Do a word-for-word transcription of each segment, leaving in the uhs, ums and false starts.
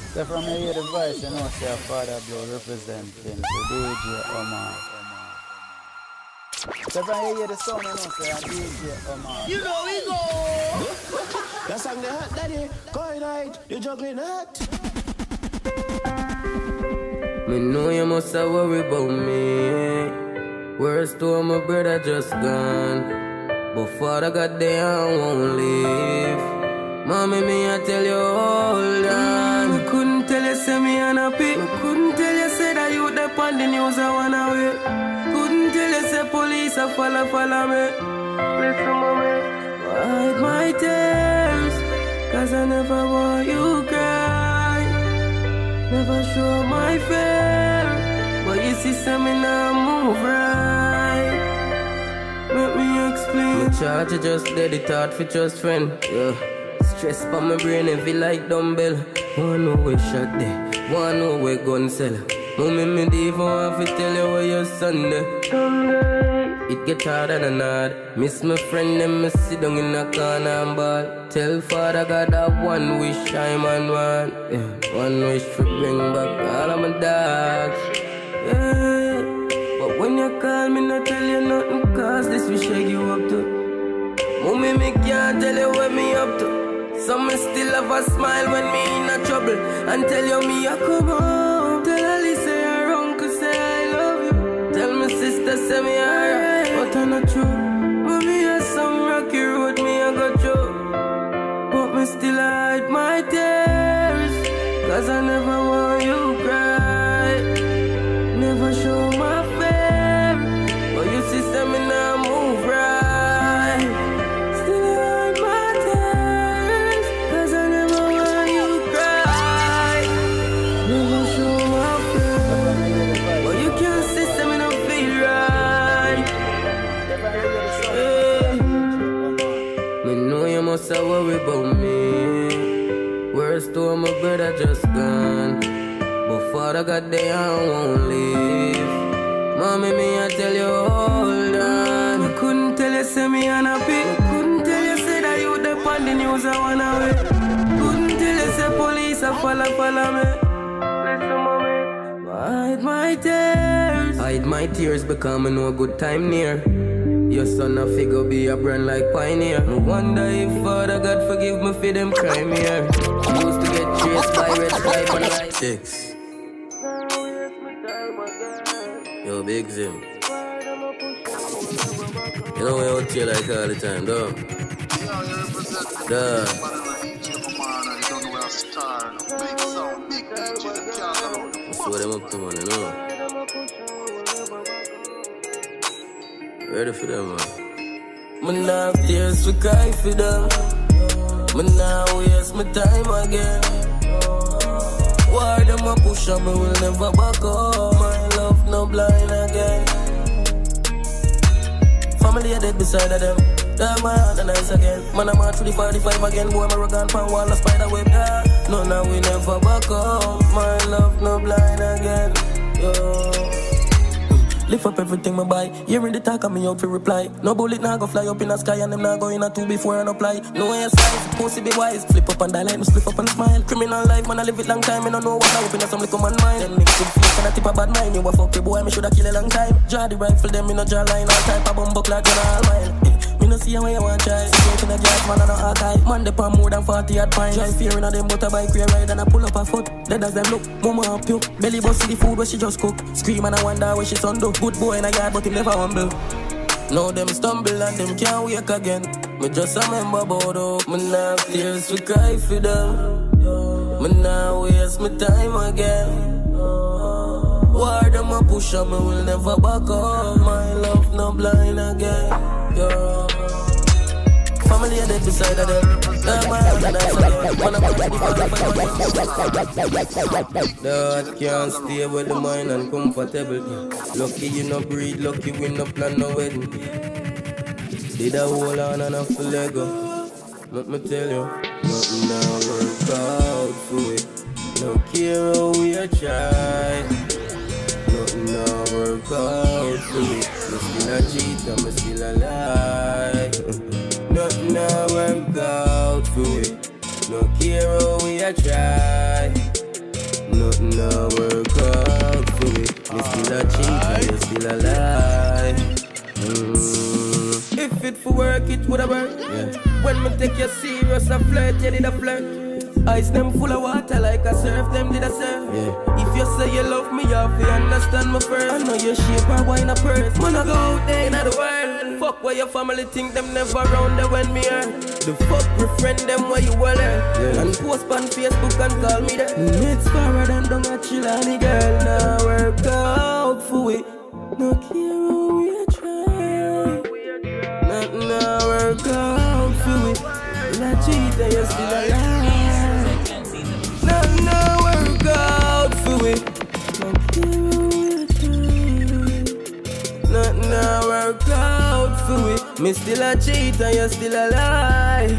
So from you hear the voice, you know, say Father Blow representing for D J Omar. So from you hear the sound, you know, say D J Omar. You know we go. That song the hot daddy, going right, you juggling hot. Me know you must have worry about me. Worst to my brother just gone, but Father God there I won't leave. Mommy, me I tell you hold on. I couldn't tell you say me unhappy. I couldn't tell you say that you up on the news I wanna away. Couldn't tell you say police a follow follow me. Listen mommy, hide my tears, cause I never want you cry. Never show my fear, but you see say me now move right. Let me explain. My charge is just dead, it hard for just friend. Yeah. Stress for my brain heavy like dumbbell. One know we shot there, one know we gun sell. Mommy me even want to tell you where your son there. It get harder than hard. Miss my friend and me sit down in a corner and ball. Tell Father God that one wish I'm on one. Yeah, one wish to bring back all of my dogs. Yeah, but when you call me not tell you nothing, cause this wish I give up to. Mommy me can't tell you what me up to. Some me still have a smile when me in a trouble, and tell you me I come home. Tell Ali say her uncle say I love you. Tell my sister say me alright, but I'm not true. Mommy has some rocky road me I go through, but me still hide my tears, cause I never want you cry. Never show my fear, but you see say me now move right. Must I worry about me. Worst to my brother just gone, but Father God there I won't leave. Mommy me I tell you hold on. I couldn't tell you say me unhappy. I couldn't tell you say that you up on the news I wanna away. Couldn't tell you say police a follow follow me. Listen mommy, hide my tears. Hide my tears because I know a good time near. Your son a figure be a brand like Pioneer. No wonder if Father God forgive me for them crime here. Used to get chased by red stripe and light six. Yo, Big Zim. You know we out here like all the time, dog. Duh. That's what them up to, man, you know. Ready for them, man. Me nah have tears to cry for them. Me nah waste my time again. Why them a push on me will never back up. My love no blind again. Family are dead beside of them. Dog my heart and nice again. Man I'm out through the forty-five again. Boy my rug on pan wall a spider web. Yeah. No now we never back up. My love no blind again. Yo. Lift up everything me buy. Hearing the talk of me out for reply. No bullet now go fly up in the sky and them now go in a two before I apply. No way size, pussy be wise. Flip up and dilate, me slip up and smile. Criminal life, man I live it long time. Me don't know what I open up some little man mind. Them niggas could feel and I tip a bad mind. You a fuck your boy, me shoulda kill a long time. Draw the rifle, them me no draw line. All type of bumbuck like all mile. Me no see how you want try. Straight in a gas, man, I no archive. Man, they pan more than forty hard pines. Drive fear in a them motorbike, we ride and I pull up a foot. Dead as them look, mama up you. Belly bust the food where she just cook. Scream and I wonder where she son do. Good boy in a yard, but he never humble. Now them stumble and them can't wake again. Me just remember about up. Me nah have tears to cry for them. Me nah waste my time again. Why them a push on me will never back up. My love no blind again. Yo. Family are dead beside of them. Dog my heart and nice again. Man I'm Dog can't stay with the mind and comfortable. Lucky you no breed, lucky we no plan no wedding. Did a hold on and a full Lego. Let me tell you, nothing now work out for it. No care how we a try. Nothing now work out for me. Me still a cheat and me still a lie. Nothing now work out for it. No care how we a try. nothing no work out for me. Me still a cheat and you still a lie. Mm. If it for work, it woulda work. Yeah. When me take you serious, I flirt, you did a flirt. Ice them full of water like I surf, them did a surf. Yeah. If you say you love me, you have to understand me first. I know your shape or wine a purse. Man, I go out there in the world. Fuck where your family think them never round there when me hurt. The fuck befriend them where you were there. Yeah. And post on Facebook and call me there. It's far than down a chill and the girl. Now work out for it. No care how we try. Nothing now work out for it. La cheat and you still alive. Nothing now work out for it. No care how we try. Nothing now work out for it. Me still a cheat and you still alive.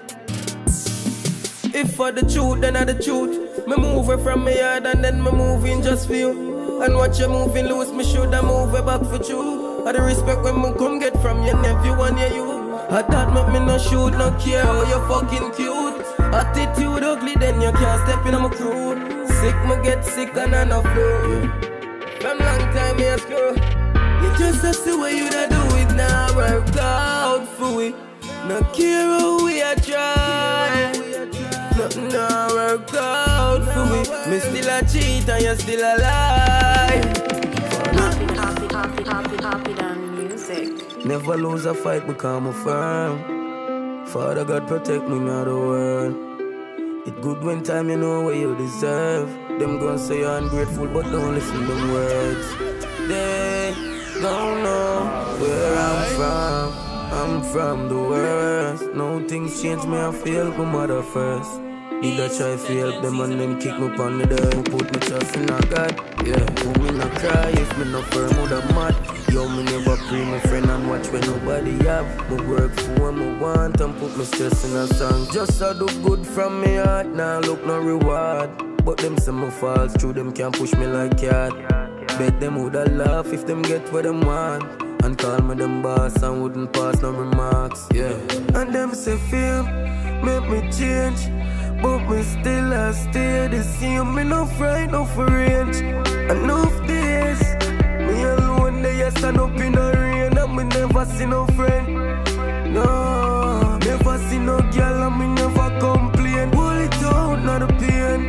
If for the truth, then I the truth. Me move away from me yard and then me move in just for you. And watch you moving loose, me shoulda move way back for you. I the respect when me come get from your nephew and your you. I thought make me no shoot, no care how you fucking cute. Attitude ugly, then you can't step in on my crew. Sick, me get sick and I no flu. From long time me a screw. You just have to way you da do it now, work out for it. No care how we a try. Nothing now work out for me. Me still a cheat and you still alive. Happy, happy, happy, happy, happy than music. Never lose a fight because I'm firm. Father God protect me now the world. It good when time you know what you deserve. Them gon' say you're ungrateful but don't listen to them words. They don't know where I'm from. I'm from the worst. No things change me, I feel my mother first. Did I try to help them and them kick me upon the dirt. Me put me trust in a God, yeah. Who me not cry if me not firm with a mad. Yo, me never pray my friend and watch when nobody have. Me work for what me want and put me stress in a song. Just to do good from me heart, now nah, look no reward. But them say me falls through, them can't push me like cat. Bet them woulda laugh if them get what them want. And call me them boss and wouldn't pass no remarks, yeah. And them say fame, make me change. But me still I stay the same. Me no fright, no for range. Enough days me alone there, stand up in the rain. And me never see no friend. No, never see no girl and me never complain. Hold it out, not the pain.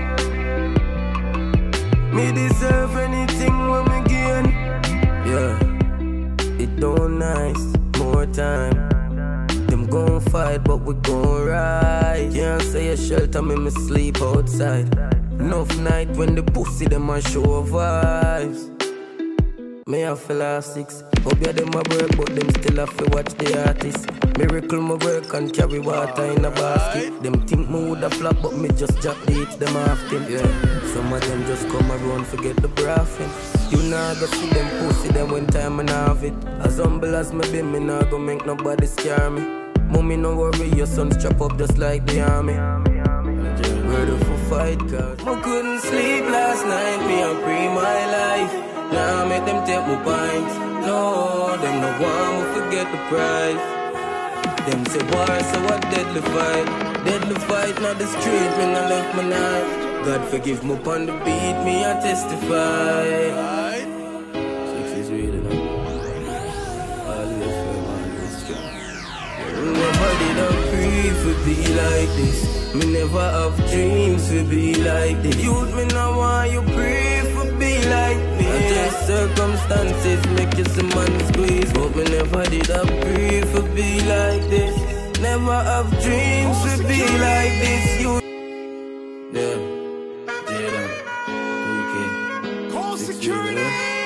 Me deserve anything when me gain. Yeah, it don't nice, more time. Them gon' fight, but we gon' ride. Can't say a shelter, me me sleep outside. Enough night when the pussy them a show vibes. Me a feel a six. Hope ya them a work, but them still have to watch the artist. Miracle me work and carry water in a basket. Them think me woulda flop, but me just jack the hits them often. Yeah, some of them just come around forget the braffing. You nah go see them pussy them when time and have it. As humble as me be, me nah go make nobody scare me. Mommy no worry, your son strap up just like the army. Ready for fight, cause I couldn't sleep last night, me a pre my life. Now make them take my pints. No, them no want me forget the price. Them say war, so what deadly fight. Deadly fight, not the street, me no left my knife. God forgive me upon the beat, me I testify. Six is real enough. Always firm, always strong. Nobody don't grieve to be like this. Me never have dreams to be like this. Youth, me no want you breathe to be like this. I just circumstances make you some man squeeze. But me never did have grief to be like this. Never have dreams to be like this. You yeah, Jada, okay. Call security.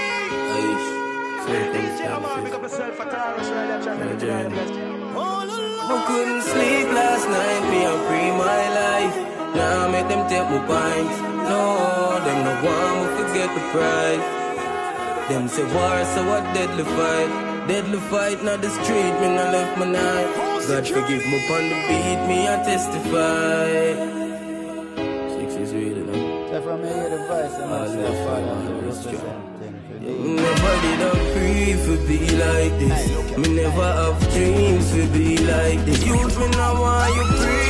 I couldn't sleep last night, me a pre my life. Now make them take my pints. No, them no want me forget the price. Them say war, so what deadly fight. Deadly fight, not the street, me no left my knife. God forgive me upon the beat, me I testify. Six is real enough. So from here the voice, I'm not say father representing. Nobody don't grieve to be like this. Me never have dreams to be like this. Youth, me no want you grieve.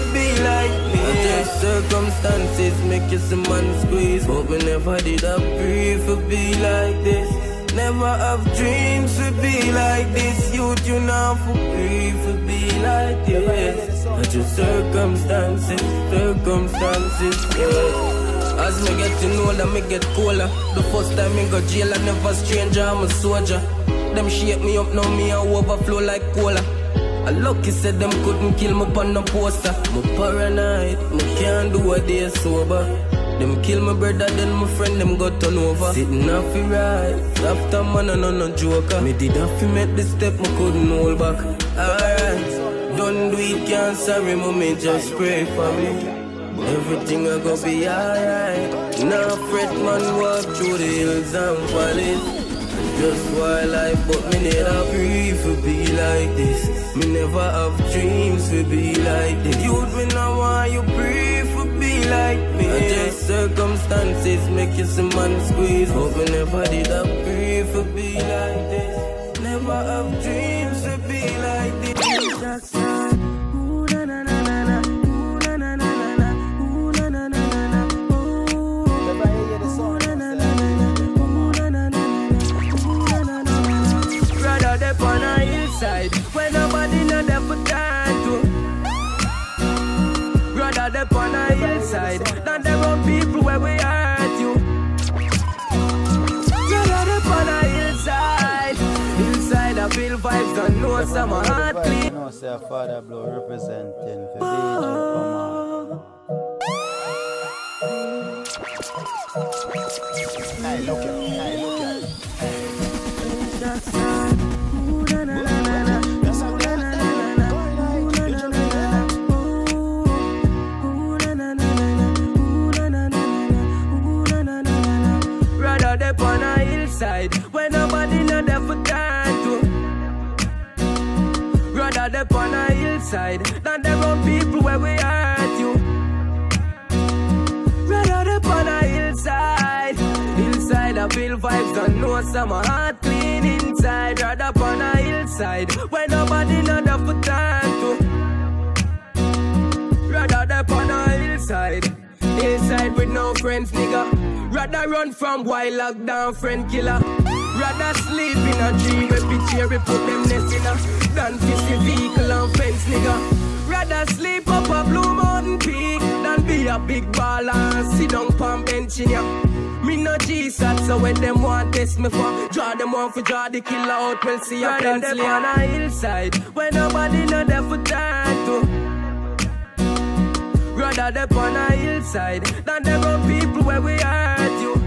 be like this. Just circumstances make you some man squeeze, but me never did a pray for be like this. Never have dreams to be like this. Youth, you know for free for be like this. But your circumstances, circumstances, yeah. As me get to know that me get colder. The first time me go jail, I never stranger, I'm a soldier. Them shape me up, now me I overflow like cola. I lucky said them couldn't kill me on no poster. Me paranoid, me can't do a day sober. Them kill my brother, then my friend, them got turn over. Sitting off the right, after man, I no no joker. Me did have to make the step, me couldn't hold back. Alright, don't do it, can't sorry, me just pray for me. Everything I go be alright. Now fret man, walk through the hills and valleys. Just wildlife, but me need a grief to be like this. Me never have dreams to be like this. You'd be now want you breathe to be like me. And just circumstances make you some man squeeze, but me never did a grief to be like this. Never have dreams to be like this. That's right. Ooh, na na na na na. Ooh, na na na na na. Ooh, na na na na na. Ooh, na na na na na. Rather they on a hillside when nobody know there for time to. Rather they on a hillside than there are people where we hurt you. Rather they on a hillside, hillside I feel vibes and know some heart clean. You know, say Father Blow representing for D J Pama. Hey, look at me, hey, look at me. That's right. Ooh, na na na na na. That's how that that going like. You jumping now. Ooh na na na na. Ooh na na na na. Ooh na na na na. Rather they on a hillside when nobody know there for time to. Rather they on a hillside than there are people where we hurt you. Rather they on a hillside, hillside I feel vibes and know some heart clean inside. Rather on a hillside where nobody know there for time to. Rather they on a hillside, hillside with no friends, nigga. Rather run from wild lockdown friend killer. Rather sleep in a tree where picture we put them nest in a than fish the vehicle and fence, nigga. Rather sleep up a Blue Mountain Peak than be a big baller and sit down palm bench in ya. Me no Jesus, so when them want test me for, draw them on for draw the killer out, we'll see a pencil on a hillside where nobody know there for time to. Rather they on a hillside than there are people where we hurt you.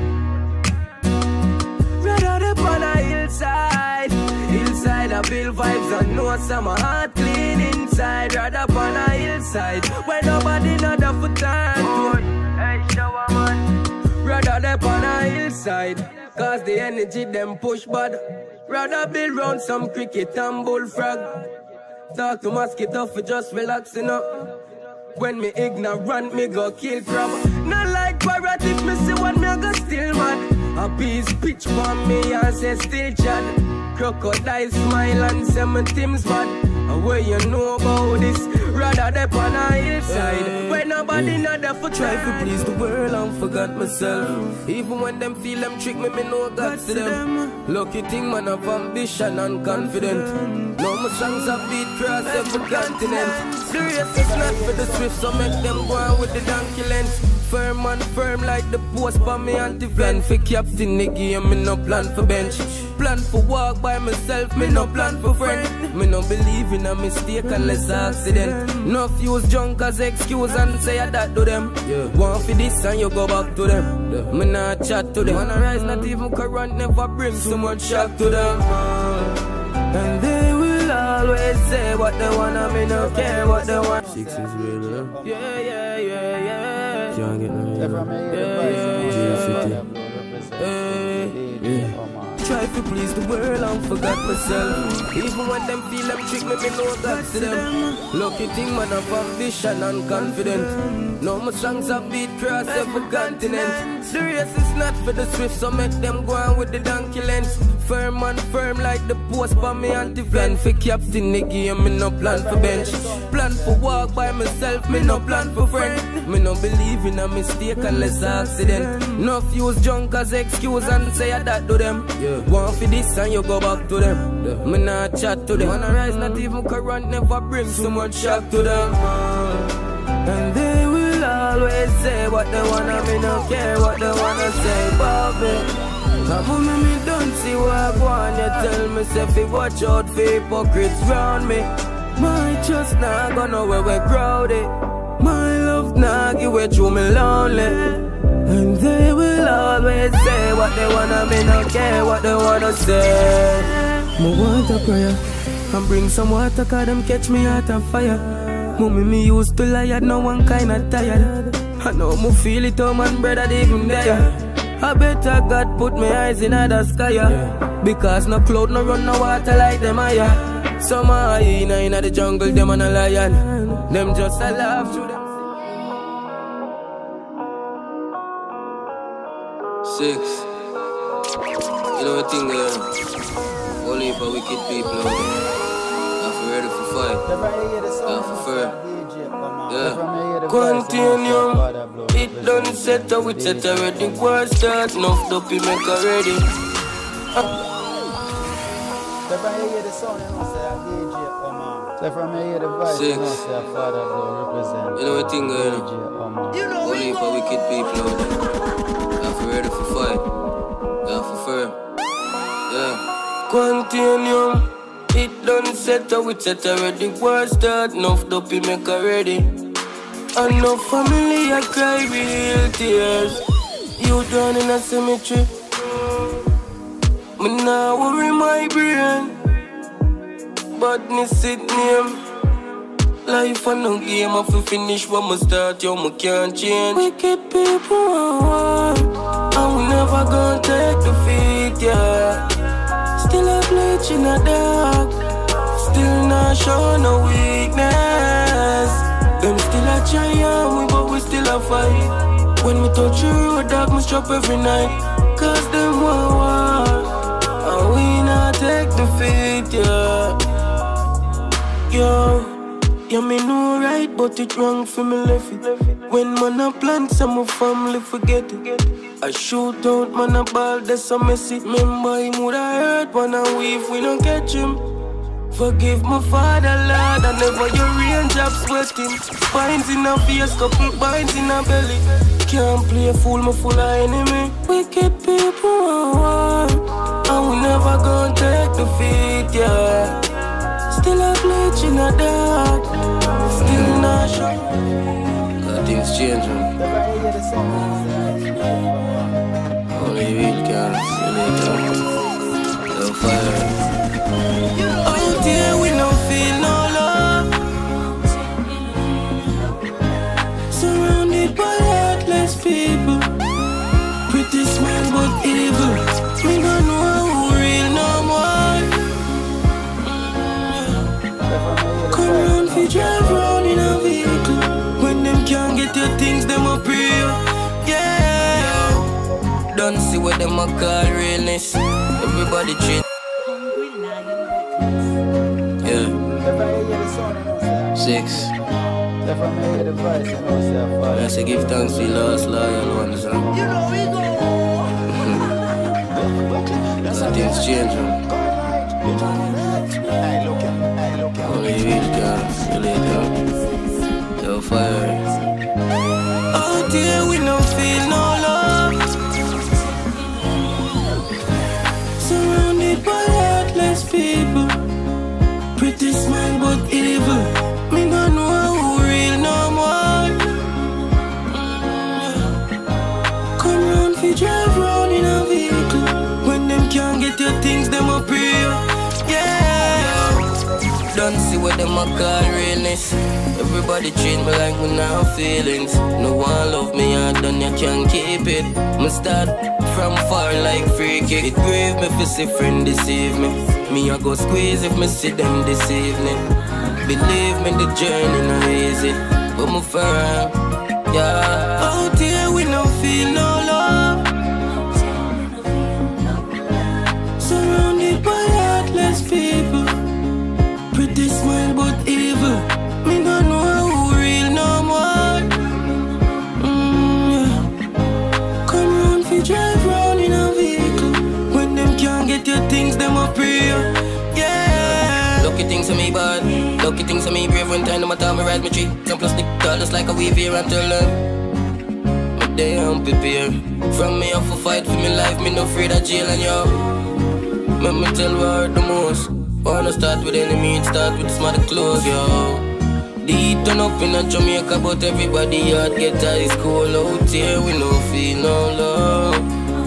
Rather they on a hillside, hillside I feel vibes and know some heart clean inside. Rather on a hillside where nobody know there for time to. Hey, shower man. Rather they on a hillside, cause the energy them push bad. Rather build round some cricket and bullfrog. Talk to mosquito for just relaxing up. When me ignorant, me go kill crab. Not like parrot, if me see one, me go still mad. A piece pitch for me and say still chat. Crocodile smile and say my team's bad. What you know about this? Rather they on a hillside hey, where nobody hey. Know there for try to please the world and forgot myself. Even when them feel them trick me, me know God to them. them. Lucky thing man of ambition and confident. Now my songs have beat cross every continent. The race is not for the swift, so make them go on with the donkey length. Firm and firm like the post for me anti-plan. For captain the game, me no plan for bench. Plan for walk by myself, me no plan for friend. Me no believe in a mistake unless accident. No use junk as excuse and say that to them. Yeah. One for this and you go back to them. Yeah. Me not chat to them. Wanna rise, not even current, never bring so much shock to them. And they will always say what they want, and me no care what they want. Six is real, huh? Yeah, yeah, yeah, yeah. Can't get no real. Yeah, yeah, yeah. Try to please the world and forgot myself. Even when them feel them trick me, me know that to them. Lucky thing man of ambition and confident. Now my songs have beat cross every continent. The race is not for the swift, so make them go on with the donkey length. firm and firm like the post by me anti-plan for captain the game, me no plan for bench. Plan for walk by myself, me no plan for friend. Me no believe in a mistake unless accident. No use junk as excuse and say that to them. Yeah. One for this and you go back to them. Yeah. Me not chat to them. Wanna rise, not even current, never bring so much shock to them. And they will always say what they wanna, me no care what they wanna say about me. Come on, me don't see what I want. You tell me, say, fi watch out for hypocrites round me. My trust nah go nowhere, we're crowded. My love nah give way through me lonely. And they will always say what they wanna, me no care what they wanna say. Me want a prayer and bring some water, cause them catch me out of fire. Mommy, me used to lie, no one kinda tired. I know me feel it, oh man, brother, even there. I better God put my eyes in the sky, yeah. Because no cloud, no run, no water like them higher. Some hyena in the jungle, them and a lion. Them just a laugh through them. Six. You know what thing there? Only for wicked people out there. Not for ready for fight. Not for fair. Yeah. Continue. It done set up with set already. War start, enough dopey make already. Six. You know what thing going on? Only for wicked people out there. Not for ready for fight. Not for fair. Yeah. Continue. It done set up with set already. War start, enough dopey make already. And no family, I cry real tears. You down in a cemetery. Me now worry my brain. Badness it name. Life a no game, I fi finish when I start, yo, me can't change. Wicked people want war, and we never gonna take defeat, yeah. Still a bleach in the dark, still not show no weakness. Them still a try on we, but we still a fight. When we touch the road, dog, me strap every night. Cause them want war, and we not take defeat, yeah. Yo, yeah, me know right, but it wrong for me left it. When man a plan, some of family forget it. I shoot out, man a ball, that's so messy. Remember him would I hurt, man a weave, we don't catch him. Forgive my father, Lord, I never your range up sweating. Binds in a face, couple binds in a belly. Can't play a fool, me full of enemy. Wicked people want war, and we never gonna take defeat, yeah. Still a bleach in the dark, still not sure. Got things changing. Only real can feel it. No fire. Out here we don't feel no love. Surrounded by heartless people. Pretty smile but evil. We don't know who real no more. Come round fi drive round in a vehicle. When them can't get your things, them a pray. Yeah. Don't see what them a call realness. Everybody treat. Six. I say give thanks to the last loyal ones. Huh? You know we go. Cause things change. Only real can feel it. Yo, fire. Out here we don't feel no love. Surrounded by heartless people. Pretty smile but evil. Me don't know who real no more. Come round fi drive round in a vehicle. When them can't get your things, them a pray. Yeah. Don't see what them a call realness. Everybody treat me like me now feelings. No one love me and done you can't keep it. Me start from far like free kick. It grave me fi see friend deceive me. Me I go squeeze if me see them this evening. Believe me the journey not easy, but me firm, yeah. Out here we don't feel no love. Surround things to me bad. Lucky things to me brave when time no matter me rise my tree. Some plastic tall just like a wave here until then. My day I'm prepared. From me off a fight for me life, me no afraid of jail and yo. Let me tell what hurt the most. Wanna start with enemy and start with the smart clothes, yo. The turn up in a Jamaica, but everybody out get ice cold out here. We no feel no love.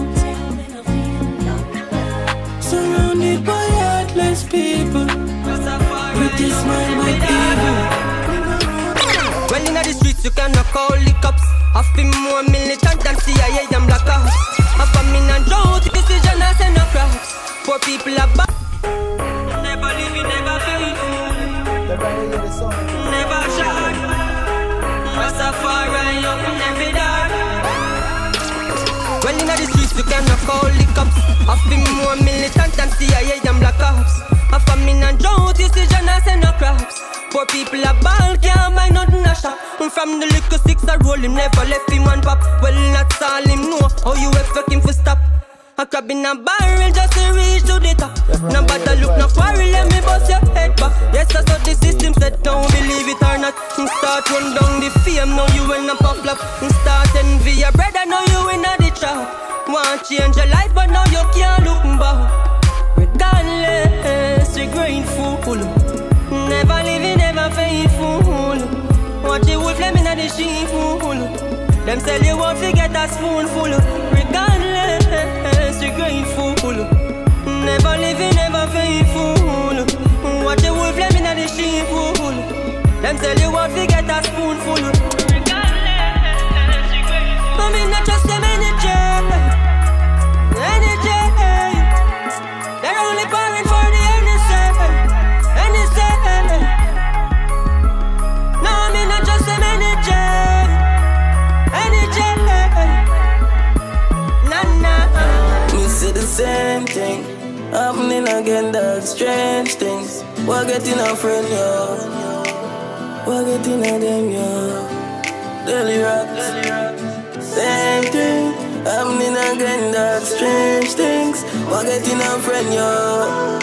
Surrounded by heartless people, with this smile but evil. Well, in the streets you cannot call the cops. Half been more militant than C I A and black ops. Half a min and drought, decision as in a crowds. Poor people are bad. Never leave you, never faithful. Never shy. Rastafari up in every dark. Well, in the streets you cannot call the cops. Half been more militant than C I A and black ops. A famine and drought, decision as in a crops. Poor people are ball, can't buy nothing a shop. From the liquor six I roll him, never left him one pop. Well, that's all him know, how you expect him to stop. A crab in a barrel just to reach to the top. No bother look, no quarrel, let me bust your head back. Yes, that's what the system said, don't believe it or not. Start run down the fame, now you will not pop flop. Start envy your brother, now you in the trap. Want change your life, but now you can't look back. Regardless, you're grateful. Never living, never faithful. Watch the wolf, let me know the sheep. Them sell you won't forget a spoonful. Regardless, you're grateful. Never living, never faithful. Watch the wolf, let me know the sheep. Them sell you won't forget a spoonful. Regardless, you're grateful. I mean, not just them energy. Energy. They're only pouring for the innocent. Innocent. No, I mean, not just them energy. Energy. Nah, nah. We see the same thing happening again, that strange things. We're getting a friend, yo. We're getting a them, yo. Daily raps. Same thing happening again, that strange things. We're getting a friend, yo.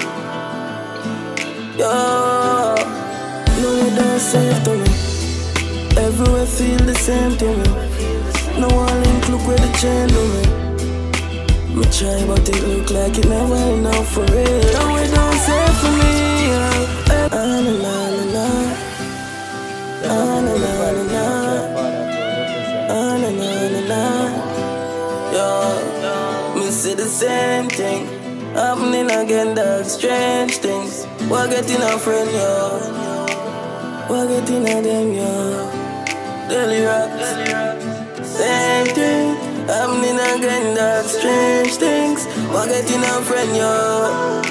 Yo. No, you don't save to me. Everywhere feel the same to me. No one link, look where the chain to me. Me try but it look like it never enough for real. No, it don't save for me, yeah. Ah, na, na, na, na. Ah, na, na, na, na. Ah, na, na, na, na. Yo, me see the same thing happening again, that strange things. We're getting a friend, yo. We're getting a them, yo. Daily raps. Same thing happening again, that strange things. We're getting a friend, yo.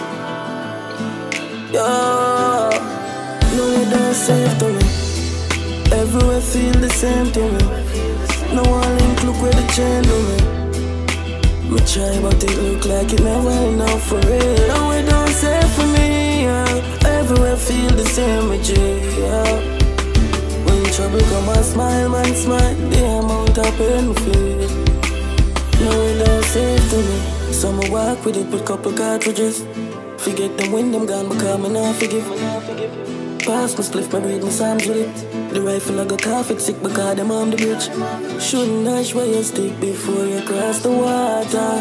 Yo. No, you don't save to me. Everywhere feel the same to me. No one link, look where the chain to me. Me try but it look like it never enough for real. No, it don't save for me, yeah. Everywhere feel the same with you, yeah. When trouble come and smile, man, smile. The amount of pain we feel. No, it don't save to me. So I walk with it with couple cartridges. Forget them when them gone, because me not forgive. Pass me spliff, my breathe, my psalms with it. The rifle I got cough, it's sick because them on the bridge. Shouldn't dash where you stick before you cross the water.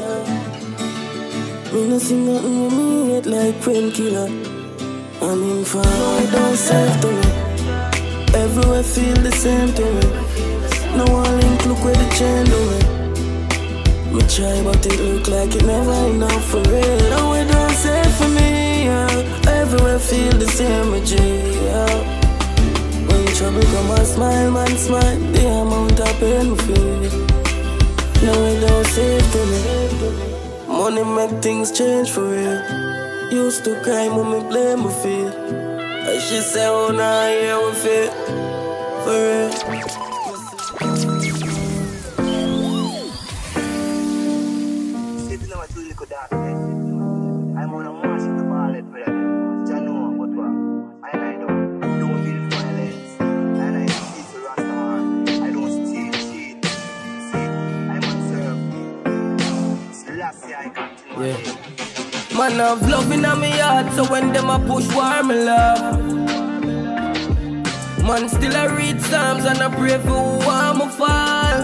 Me no see nothing with me yet like friend killer. I'm in far, it don't save to me. Everywhere feel the same to me. No one link, look where the chain to me. Me try but it look like it never enough for real. No, it don't save for me, yeah. Everywhere feel the same with you, yeah. When trouble come and smile, man, smile. The amount of pain we feel. No, it don't save to me. Money make things change for real. Used to cry when me blame me feel. And she say, oh, nah, yeah, we feel. For real. I'm on a march in the ballet, brother. I know what what I I don't don't build violence. And I see the Rastaman. I don't steal shit. See, I'm on serve. Last year I continue. Yeah. Man have love in my heart, so when them a push war, me love. Man still I read Psalms and I pray for who I'm a fall.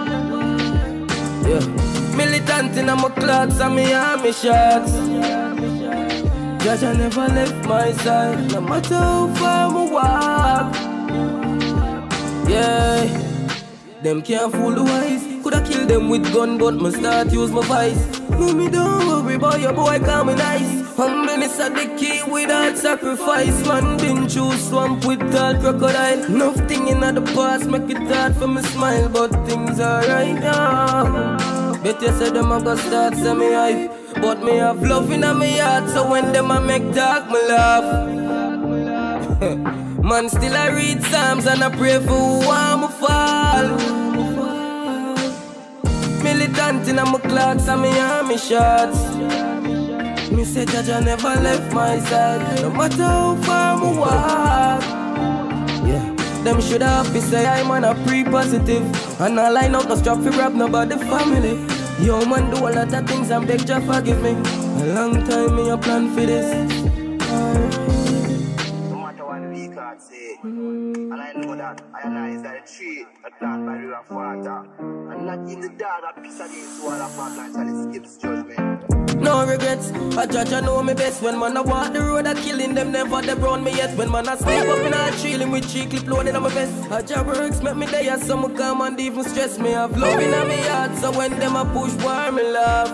Yeah. Militant in my clocks and me army shots. Judge I never left my side, no matter how far I walk. Yeah, them can't fool the wise. Coulda killed them with gun, but me start use my vice. No, me don't worry about your boy, call me nice. Humbleness are the key without sacrifice. Man been through swamp with all crocodile. Nothing in the past make it hard for me smile, but things are right now. Bet you say them a go start say me hype, but me have love in my heart, so when them a make talk, me laugh. Man still I read Psalms and I pray for who I'm a fall. Militant in my clocks and me army shots. Me say Jaja never left my side, no matter how far me walk. Yeah, them shoulda happy say I'm on a pre-positive, and I line up no strap for grab nobody family. Yo man do a lot of things and beg Jah forgive me. A long time me a plan for this. No matter what the week I say, and I know that I analyze that tree that plant by river of water, and not in the dark that peace against all of our plants and escapes judgment. No regrets, I judge I know me best. When man I walk the road I killing them, never they brown me yet. When man I sleep up in a tree with cheek clip loaded on my vest. I job works make me there, some calm and even stress me. Have love in my heart, so when them I push war me love.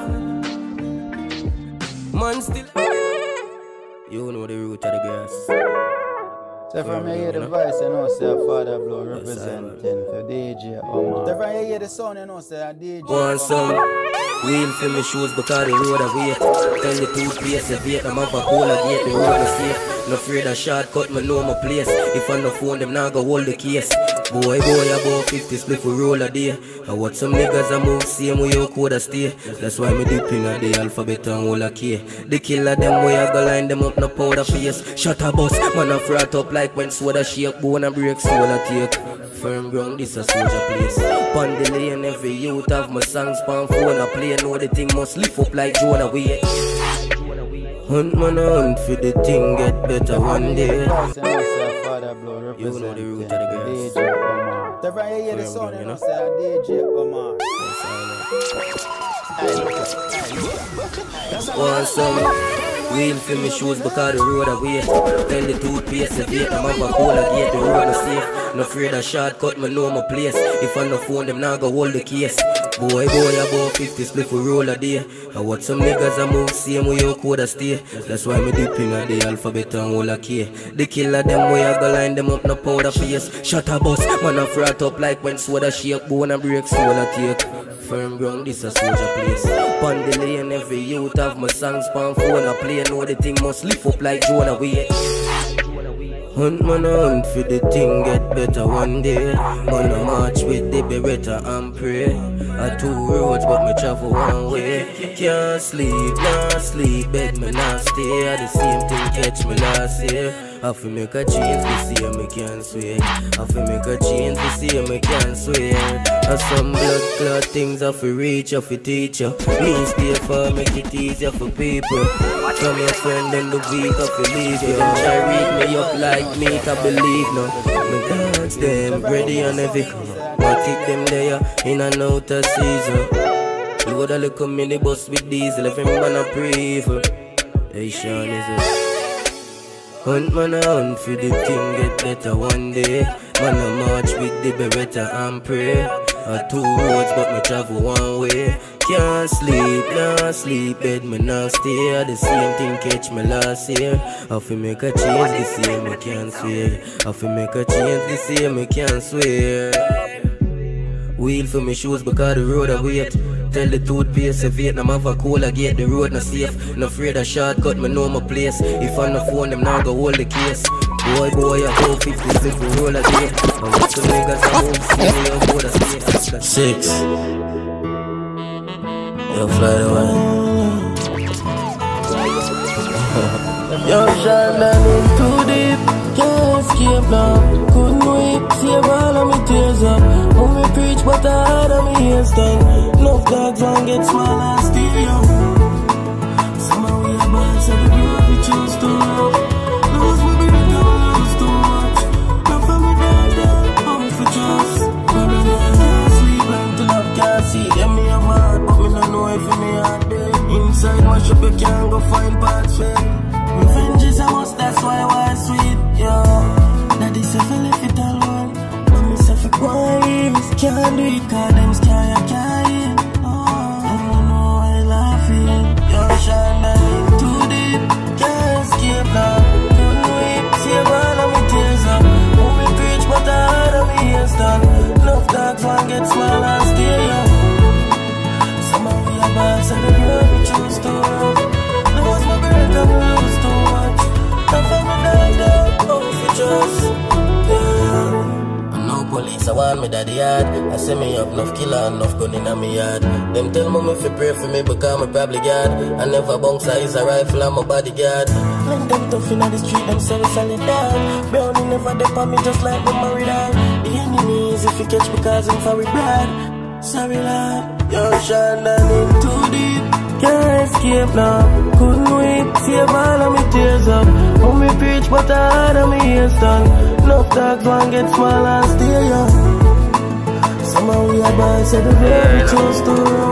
Man still you know the root of the grass. So from you hear the voice, you know, say Father Blow representing for D J Omar. So from you hear the sound, you know, say D J Omar. One song, wheel for me shoes because the road I wait. Tell the toothpaste, the Vietnam have a cola gate, the road is safe. No afraid of shortcut, me know my place. If I no phone, them now go hold the case. Boy, boy, about fifty split for roll a day. I watch some niggas a move, same way you coulda stay. That's why me deep in the alphabet and all a K. The killer them way I go line them up, no powder face. Shut a bus, man a frat up like when soda shake, bone and break, soul a take. Firm ground, this a soldier place. Pon the lane, every youth have my songs pan phone. I play, know the thing must lift up like Jonah way. Hunt man a hunt for the thing get better one day. Father Blow You know the root of the representing D J Omar. So from you hear the sound, you know, say D J Omar. One song, wheel for me shoes because the road I wait. Tell the toothpaste, the Vietnam have a cola gate, the road is safe. No afraid of shortcut, me know my place. If I no phone, them now go hold the case. Boy, boy, about fifty split for roll a day. I watch some niggas a move, same way you coulda stay. That's why me deep in the alphabet and all a K. The killer them way I go line them up, no powder face. Shut a bus, man a frat up like when soda shake, bone and break, soul a take. Firm ground, this a soldier place. Pon the lane, every youth have my songs pan phone. I play, know the thing must lift up like Jonah way. Hunt man a hunt for the thing get better one day. Man a march with the Beretta and pray. I two roads but me travel one way. Can't sleep, not sleep, bed me not stay. The same thing catch me last year. I feel make a change this year, me can't swear. I feel make a change this year, me can't swear. And some blood clot things I feel reach, I feel teach you. Means pay for make it easier for people. From your friend in the week, I feel leave you. Them try read me up like me, I believe no. Me dance them, ready and heavy. I kick them there in and out of season. Load a little minibus with diesel, if him man a brave. Hey Sean is it. Hunt man a hunt for the thing get better one day. Man a march with the Beretta and pray. I two roads but me travel one way. Can't sleep, nah sleep, bed me nah stay. The same thing catch me last year. I feel make a change this year, me can't swear. I feel make a change this year, me can't swear. Wheel for me shoes because the road I wait. Tell the toothpaste, the Vietnam have a cola gate, the road not safe. No afraid of shortcut, me know my place. If I no phone, them now go hold the case. Boy, boy, I go fifty, fifty roll a day. I watch some niggas I move, see me on board a stay. Six. Yo, fly away. Yo, shine down in too deep. Can't escape now. Couldn't weep, save all of me tears up. When we preach, but I had of me hairstyle. Enough dogs won't get small and steal you. Somehow we are deep, cause them scary, I can't. Oh, I don't know why laughing. You're shining too deep, can't escape now. Couldn't wait, save all of my tears up. When we preach, but I heard of me is done. Enough dogs want get small and stay young. Somehow we are bad, so the girl we choose to love. Lose my breath and lose too much. Not from the dog, dog, oh, for just, yeah. Police, I want me daddy yard. I say me up enough killer, enough gun in my yard. Them tell me if you pray for me, because I'm probably God. I never bounce, I use a rifle, I'm a bodyguard. When them tough in the street, them sell solid down. Brownie never dip on me just like the married dog. The enemies if you catch because I'm for blood. Sorry lad, you're shining too deep. Can't escape now. Couldn't wait, save all of my tears up. When me preach, but I heard of me is done. Enough dogs want get small and stay young. Somehow we are bad, said the very chose to run.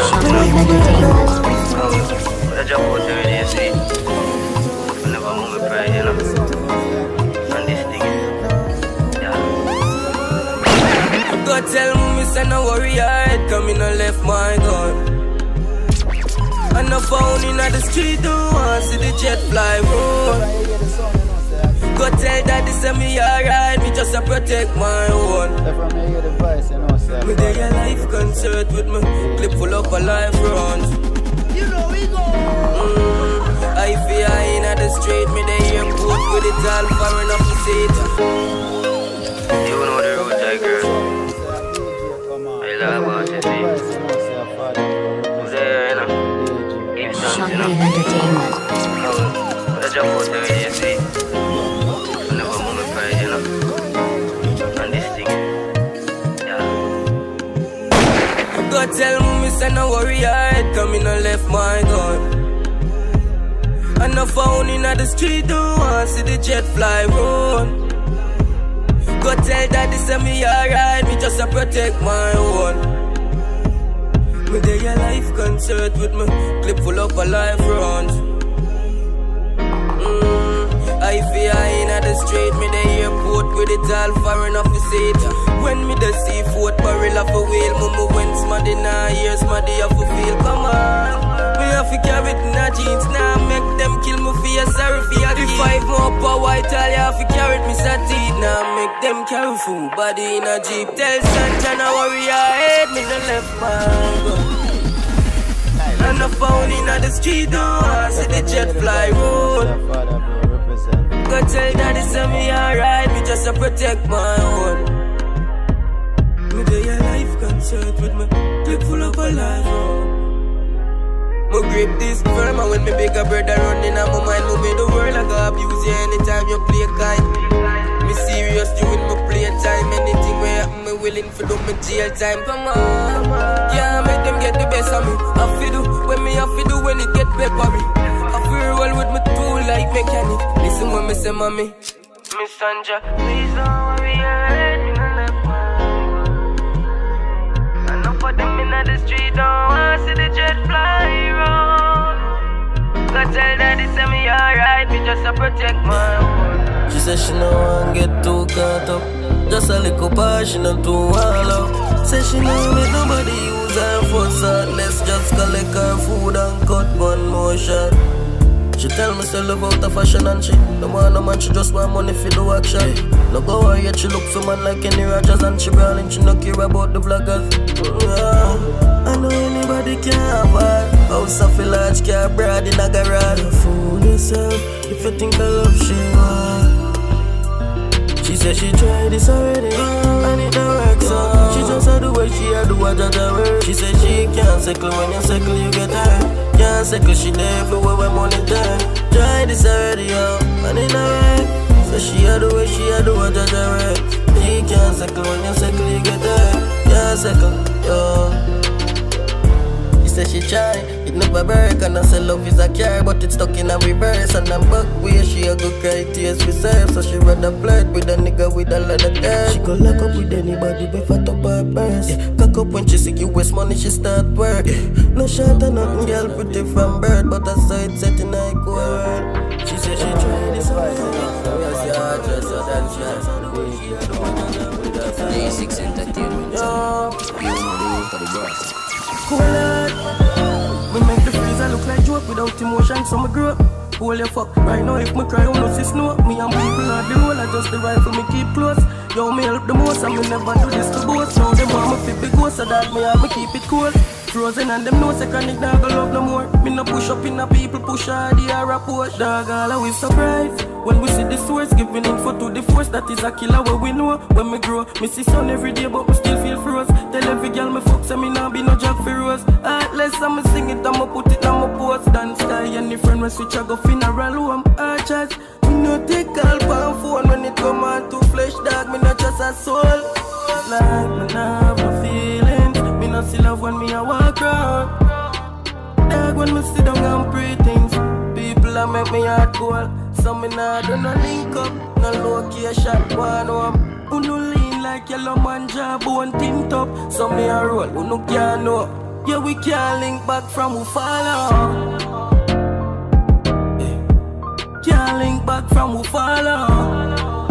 I jump out every day, see. Whenever I'm on pride, you know. And this thing, yeah. God tell me, say no worry, I ain't coming and left my gun. And I found in the street, don't want to see the jet fly, bro. Go tell daddy, say me alright, me just to protect my own. Me day a life concert with me, clip full up a life runs. You know we go. Mm, I feel I in at the street, me the airport with it all foreign off the seat. You know the road, I girl. I love about you, see. Who's there, you know? Give some, you know. Entertainment. I jump out every day, see. God tell me, say no worry, I ain't coming and left my gun. And I found in the street, don't want to see the jet fly run. God tell daddy, say me alright, me just to protect my own. Me day a life concert with me, clip full up a life runs. Mm, I feel I in the street, me the airport with it all foreign off the seat. When me the seafood barrel of a whale, mama when smaddy now, here's smaddy have to feel. Come on, me have to carry it in a jeans now, make them kill me for your sorry for your If five more power, I tell you have to carry it, me satin now, make them carry food body in a jeep. Tell Sanjay no worry, I hate me the left man. And I found in the street, don't want to see the jet fly road. Go tell daddy, say me alright, me just to protect my own. Me day a life concert with me, clip full of a life. Me grip this firm, and when me bigger brother running on my mind, me make the world I go abuse you anytime you play kind. Me serious during my playtime, anything where happen, me willing for do me jail time. Come on, can't make them get the best of me. I feel do when me have to do when it get peppery. I feel roll with my tool like mechanic. Listen when me say mommy, Miss Sandra, please don't worry, I hate me no left. For them in the street, don't want to see the jet fly round. Go tell daddy, say me alright, me just to protect my own. She said she no want get too caught up. Just a little passion and too all up. Say she no make nobody use her for sad. Let's just collect her food and cut one more shot. She tell me say love out of fashion and she no want no man, she just want money for do action. No go her yet, she look for man like Kenny Rogers. And she brawling, she no care about the vloggers. Yeah. I know anybody can have her. House of a large car, broad in a garage. You fool yourself if you think I love she want. She said she tried this already and it don't work so. She just a do what she a do what that work. She said she can't settle, when you settle you get her. Can't settle, she there everywhere when money turn. Try this already, yo, and it don't work. So she a do what she a do what that work. She can't settle, when you settle you get her. Can't settle, yo. She said she try, it never work. And I say love is a car, but it's stuck in a reverse. And I'm back where she a good cry tears for serve. So she rather flirt with a nigga with a lot of cash. She go lock up with anybody but fat up her purse. Yeah. Cock up when she see you waste money, she start work. Yeah. No shot or nothing, girl pretty from birth, but I saw it set in a word. She said she tried this already. Yes, yeah, just so damn shy. J six Entertainment. Yeah. For the boss. Cool out. We make the freezer look like joke without emotion, so me grow up. Hold your fuck. Right now, if me cry, you know see snow. Me and people are the roll, I just the rifle, me keep close. Yo, me help the most, and me never do this to boast. Now them want me fit big ghost, so that me have me keep it cool. Frozen and them know second dog go love no more. Me no push up in a people, push hard, the air approach. Dog always surprised when we see the source, giving info to the force. That is a killer where we know. When me grow, me see sun every day, but me still feel froze. Tell every girl me fuck, say me nah be no jack for rose. Heartless, I'ma sing it, I'ma put it on my post. Dance sky and the friend when switch, I go funeral home. Archers, me no take call for phone when it come on to flesh, dog. Me not just a soul. It's like me nah have no feelings. Me no see love when me a walk around. Dog, when me sit down and pray things, people a make me heart cold. So me nah do no link up, no location, one home. Who no lean like yellow man job, one tint up. So me a roll, who no can know. Yeah, we can't link back from who follow. Yeah. Can't link back from who follow.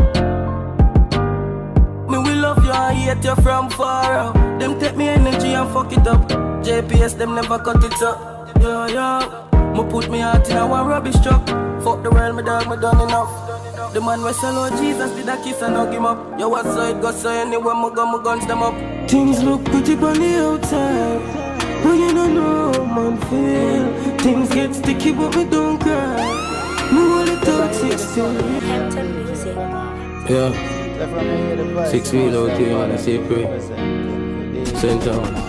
Me will love you and hate you from far out. Them take me energy and fuck it up. J P S them never cut it up. Yo, yo. Me put me heart in a one rubbish truck. Fuck the world, me dog, me done enough. The man we sell out Jesus did a kiss and hug him up. Yo, what so it go so anywhere me go, me guns them up. Things look pretty on the outside, but you don't know, man, feel. Things get sticky, but me don't cry. Me want it toxic still. Yeah. Six wheel out here, man, I say pray. Center.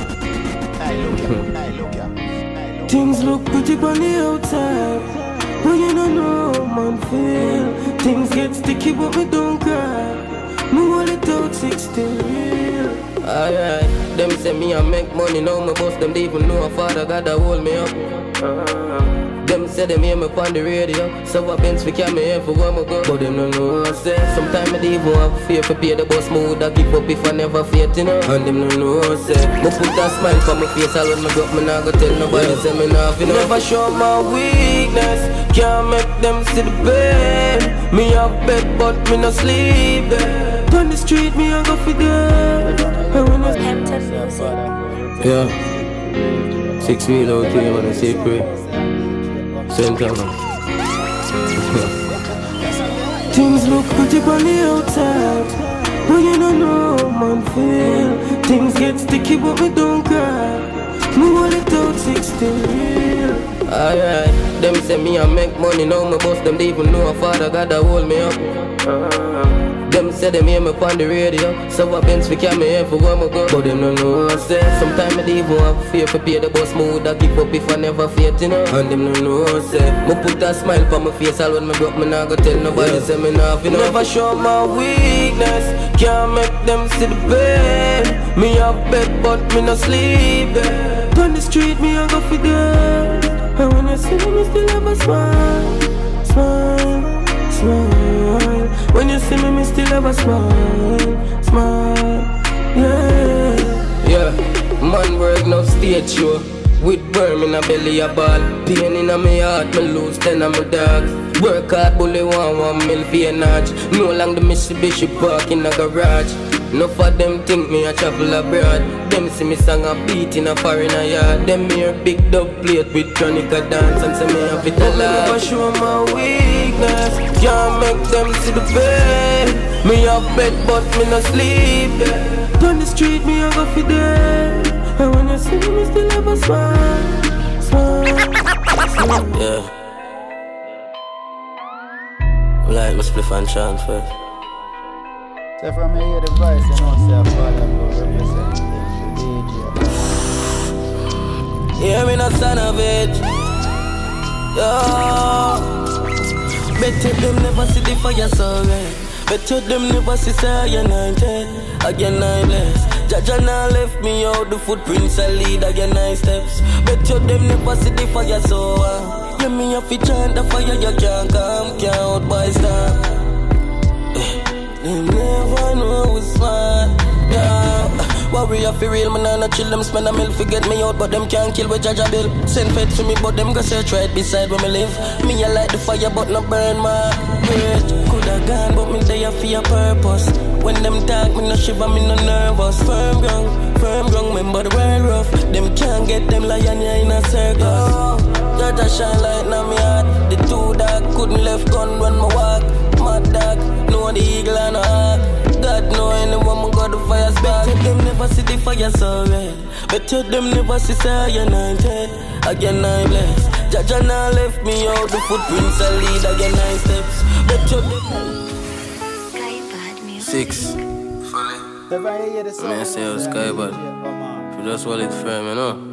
Things look pretty on the outside, but you don't know, man, feel. Things get sticky, but me don't cry. Me want it toxic still real. Alright, them say me I make money, now my boss them they even know a father God that hold me up. uh-huh. Them say them hear me on the radio, so I been speak me here for one more go. But them don't know what I say. Sometimes I even have fear for pay the boss mood. I give up if I never faith, you know. And them don't know what I say. Me put a smile for my face, all when me drop, me not go tell nobody. Yeah. Say me not, you know. Never show my weakness, can't make them see the pain. Me have bed but me no sleep there. On the street me I go for dead. Yeah. Six wheel out here, man, I say pray. Center, man. Things look pretty on the outside, but you don't know, man, feel. Things get sticky, but we don't cry. Me want it toxic still real. Alright, them say me I make money, now my boss them they even know a father God that hold me up. uh-huh. Them say them hear me on the radio, so I been speak me here for one more go. But them don't know what I say. Sometimes I even have fear for pay the boss mood. I give up if I never faith, you know. And them don't know what I say. Me put a smile on my face, all when me broke, me not go tell nobody. Yeah. Say me not, you know. Never show my weakness, can't make them see the pain. Me have bed but me no sleep there. On the street me I go for dead. And when I see me still have a smile, smile, smile. When you see me, me still have a smile, smile, yeah. Yeah, man work no stage show. With worm in a belly a ball, pain in a me heart, me lose ten of my dogs. Work hard, bully one one mil for a notch. No long the Mitsubishi park in a garage. Enough of them think me a travel abroad. Them see me sing a beat in a foreigner yard. Them hear big dub plate with Tronica dance and say me have it a lot. Never show my weakness, can't make them see the pain. Me have bed but me no sleep there. On the street me I go for dead. And when you see me, me still have a smile, smile, smile. Yeah. Like my spliff and chant first. So from here, the voice, you know, say a father will represent the D J. Yeah, me not son of it. Yo. Better them never see the fire so red. Better them never see say you're nineteen. Again I bless. Jaja now left me out, the footprints I lead again nine steps. Better them never see the fire so uh. Yeah, me have to chant the fire, you can't come, can't out by star. They never know who's smart, yeah. Warrior for real, man, I not chill them, spend a mill, forget me out, but them can't kill with Jaja Bill. Send fed to me, but them go search right beside where me live. Me, I light the fire, but not burn my bridge. Coulda gone, but me there for your purpose. When them talk, me no shiver, me no nervous. Firm ground, firm ground, remember the world rough. Them can't get them lion here in a circus. Oh, judge a shine light now me heart. The two dog couldn't left gun when me walk. Mad dog, know the eagle and a heart. God know anyone me got the fire spark. Bet them never see the fire so red. Bet you them never see say you're anointed. Again I bless. Judge and I left me out. The footprints I lead again nine steps. Bet you six. Fully. I say I was Skybad. You just hold it firm, you know.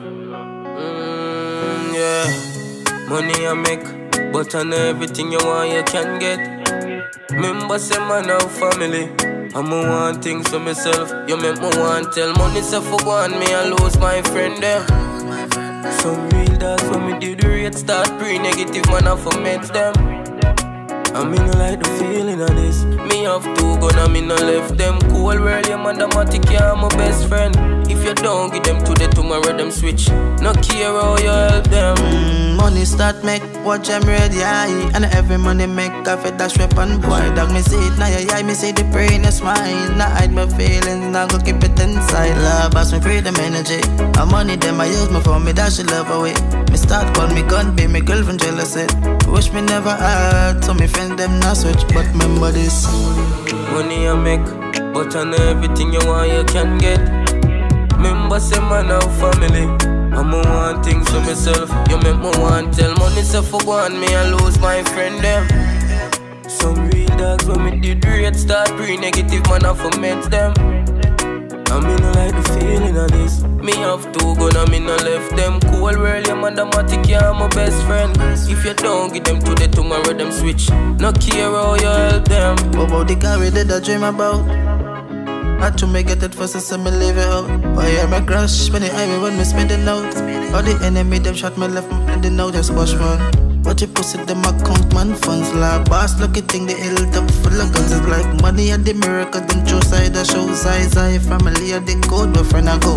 Mm, yeah. Money I make, but I know everything you want you can get. Remember say man have family. I'm a want things for myself. You make me want tell money say for one me I lose my friend there. Some real dogs when me do the rate start pre-negative man I for met them. I mean I like the feeling of this. Me have two gun and me no left them. Cool world, your mathematic, yeah, my best friend. If you don't give them today, tomorrow them switch. No care how you help them. mm, Money start make, watch them ready, aye. And every money make, I fit dash weapon boy. Dog me see it, now yeah, yeah, me see the brain is mine. Now hide my feelings, now go keep it inside. Love, boss me freedom energy. A money them I use me for me, dash the love away. Me start call me gun, be me girlfriend jealous it. Wish me never had, so me friend them not switch. But remember this. Money I make, but I know everything you want you can get. Remember say man have family. I'm a want things for myself. You make me want tell money say for one me I lose my friend them. Some real dogs when me did rate start pre-negative man I for met them. I mean I like the feeling of this. Me have two gun and me no left them. Cool world, your mathematic, yeah, my best friend. If you don't give them today, tomorrow them switch. No care how you help them. What about the car we did I dream about? Had to make it first so me leave it out. Why hear me crash when the highway when me spending out. All the enemy them shot me left me bleeding out. Just squash man. But you pussy them account man funds like boss lucky thing they held up full of guns. It's like money and the miracle them true side the show size. I family and the code my friend I go.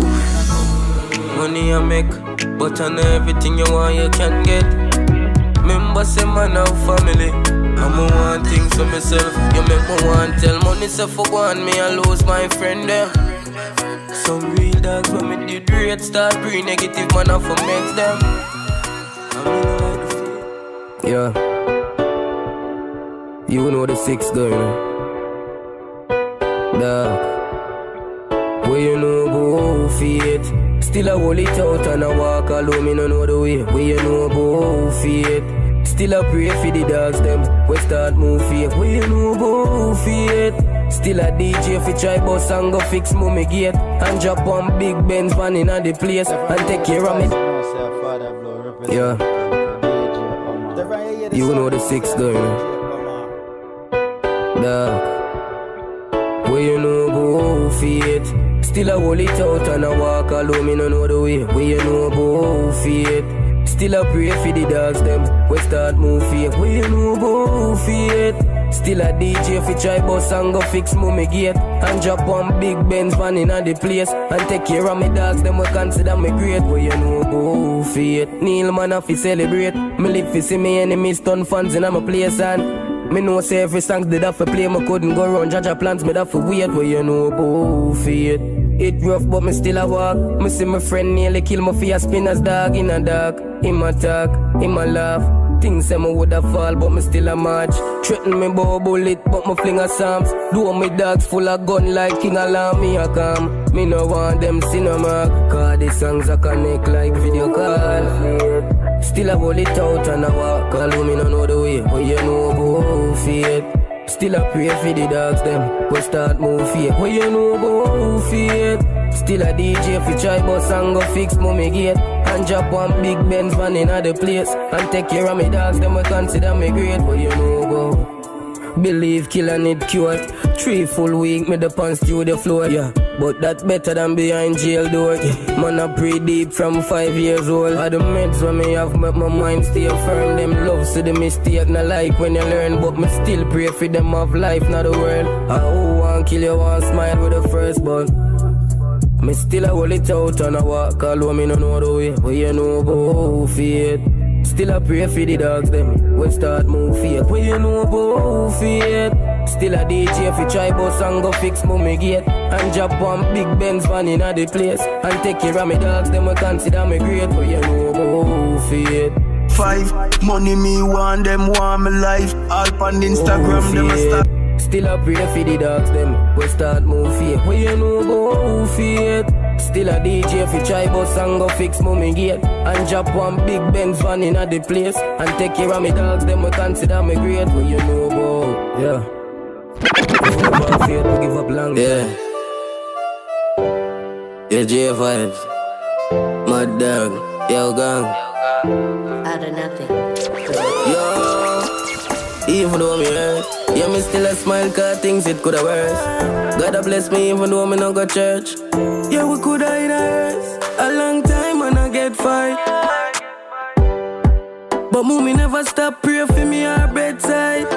Money I make, but I know everything you want you can get. Remember say man have family. I'm a want things for myself. You make me want tell money say for one me I lose my friend there. Some real dogs when me did rate start pre-negative man I for met them. I mean I like the feel. Yeah. You know the six going. Dog. Where you know about faith. Still I hold it out and I walk alone, me no know the way. Where you know about faith. Still I pray for the dogs them, we start move faith. Where you know about faith. Still a D J fi try bus and go fix mummy gate. And drop on big Benz van in the place and take care of me. Yeah. You know the six going. Dog. Where you know about faith. Still I hold it out and I walk alone, me no know the way. Where you know about faith. Still I pray for the dogs them, we start move faith. Where you know about faith. Still a D J fi try bus and go fix mummy gate. And drop on big Benz van in the place. And take care of me dogs, them we consider me great. Where you know about faith. Neil man a fi celebrate. Me live fi see me enemies turn fans in my place. And me know say every song did have to play. Me couldn't go round judge plans, me that for wait. Where you know about faith. It rough but me still a walk. Me see my friend nearly kill me for a spinner's dog in a dark. Him a talk, him a laugh. Things say me woulda fall but me still a march. Threaten me bow bullet but me fling a psalms. Do me dogs full of gun like King Alarm me a calm. Me no want them cinema. Cause the songs a connect like video call. Still a hold it out and a walk. Call me no know the way but you know about faith. Still I pray for the dogs them, we start move faith. What you know about faith? Still a D J fi try bus and go fix mummy gate. And drop one big Benz van in the place. And take care of me dogs, them we consider me great. What you know about? Believe killer need cure. Three full week me the pants through the floor. Yeah, but that's better than behind jail door. Yeah. Man I pray deep from five years old. All the meds when me have make my mind stay firm. Them love see the mistake not like when you learn. But me still pray for them of life not the world. I who want kill you want smile with the first but me still a hold it out and I walk alone, me no know the way. But you know about faith. Still I pray for the dogs them, we start move faith. What you know about faith? Still a D J if you try boss and go fix mummy gate. And drop one big Benz van in the place. And take care of me dogs, them will consider me great. But you know about it. Five, money me want, them want me life. All on Instagram, them a start. Still a pray for the dogs, them we start move feet. What you know about it? Still a D J if you try boss and go fix mummy gate. And drop one big Benz van in the place. And take care of me dogs, them will consider me great. What you know about, yeah. To give up long. Yeah. Yeah, J vibes. Mad dog. Yo, gang. Out of nothing. Yo. Even though me hurt, yeah, me still a smile cause things it coulda worse. God bless me even though me no go church. Yeah, we coulda in a hearse a long time and I get fight. But mommy never stop pray for me at bedside.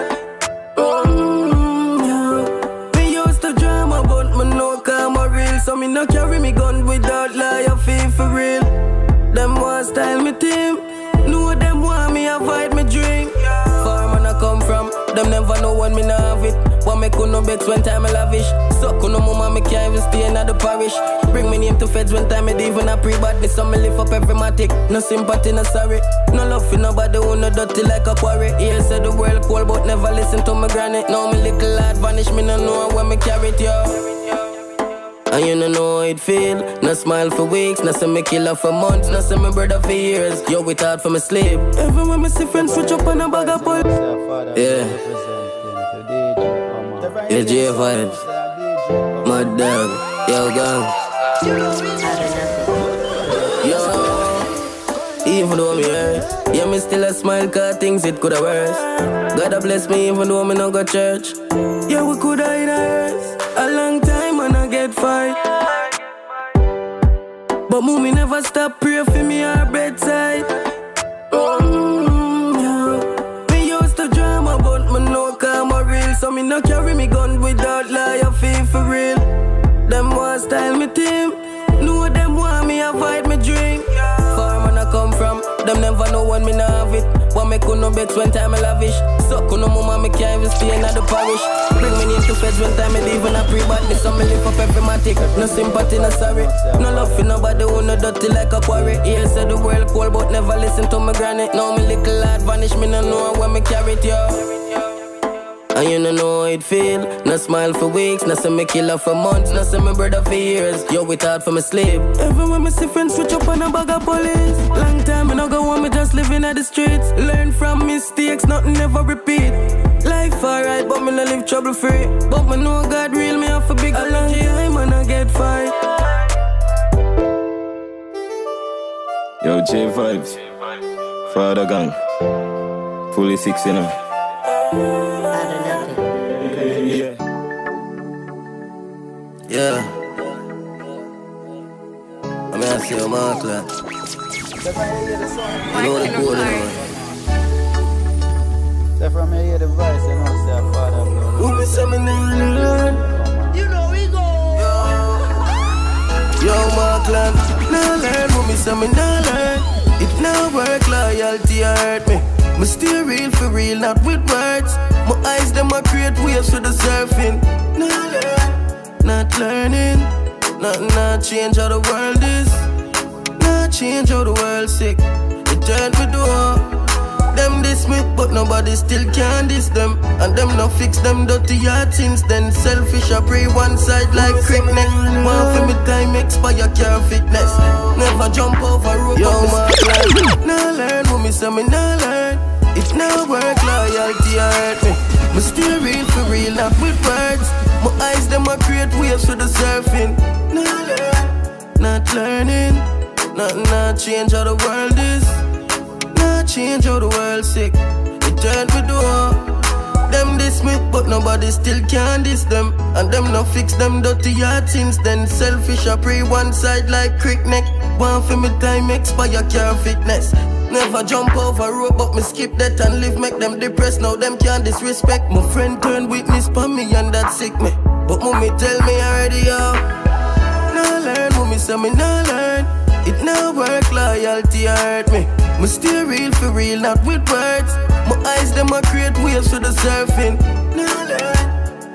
Mm, yeah. Me used to drama but me no karma real. So me no carry me gun without lie or feel for real. Them want style me team. Know them want me avoid me drink. Far man I come from, them never know when me not have it. What me could no bex when time I lavish. So could no mama me can't even stay in the parish. Bring me name to feds when time I even a pre-badness. So me lift up every matic. No sympathy, no sorry. No love for nobody who no dirty like a quarry. Here said the world cold but never listen to my granny. Now me little lad vanish, me no know when me carry it, yo. And you don't know how it feel. No smile for weeks, no say me killer for months, no say me brother for years. Yo, we thought for me sleep. Everywhere me see friends switch up on a bag of pull. Yeah. Yeah, J vibes. Mad dog. Yo, gang. Yo. Even though me hurt, yeah, me still a smile cause things it coulda worse. God bless me even though me no go church. Yeah, we coulda in a hearse a long time and I get fight. But mommy never stop pray for me at bedside. Mm, yeah. Me used to drama but me no karma real. So me no carry me gun without lie or feel for real. Them want style me team. Know them want me avoid me drink. Far man I come from, them never know when me not have it. What me could no bex when time I lavish. So could no mama me can't even stay in the parish. Bring me name to feds when time I even a pre-badness. So me lift up every matic. No sympathy, no sorry. No love for nobody who no dirty like a quarry. Here said the world cold but never listen to my granny. Now me little lad vanish, me no know when me carry it, yo. And you don't know how it feel. No smile for weeks, no say me killer for months, no say me brother for years. Yo, we thought for me sleep. Everywhere me see friends switch up on a bag of police. Long time me no go want me just living at the streets. Learn from mistakes, nothing ever repeat. Life alright, but me no live trouble free. But me know God real, me have a big a long time and I get fight. Yo, J vibes. Father gang. Fully six, you know. Yeah. Yeah. I mean, I see your mark, lad. You know the code, you know. So from here, hear the voice, you know, say, Father, blood. Who be say me name? You know we go. Yo, Markland. Nah learn, who me say me nah learn. It now work, loyalty hurt me. Me still real for real, not with words. My eyes, them a create waves for the surfing. Nah learn, not learning. Nothing not change how the world is. Not change how the world sick. It turned me door. Them diss me, but nobody still can diss them. And them no fix them dirty heart since then. Selfish, I pray one side like cricknet. One for me time expire care fitness. Never jump over rope. Yo, man, like, nah learn, who me say me nah learn. It now work, loyalty hurt me. Me still real for real, not with words. My eyes, them a create waves for the surfing. Nah learn, not learning. Nothing not change how the world is. Not change how the world sick. It turned me door. Them diss me, but nobody still can diss them. And them no fix them dirty heart since then. Selfish, I pray one side like cricknet. One for me time expire care fitness. Never jump over rope, but me skip that and live, make them depressed. Now them can't disrespect. My friend turned witness for me and that sick me. But mommy tell me already, yo. Nah learn, mommy say me nah learn. It now work, loyalty hurt me. Me still real for real, not with words. My eyes, them a create waves for the surfing. Nah learn,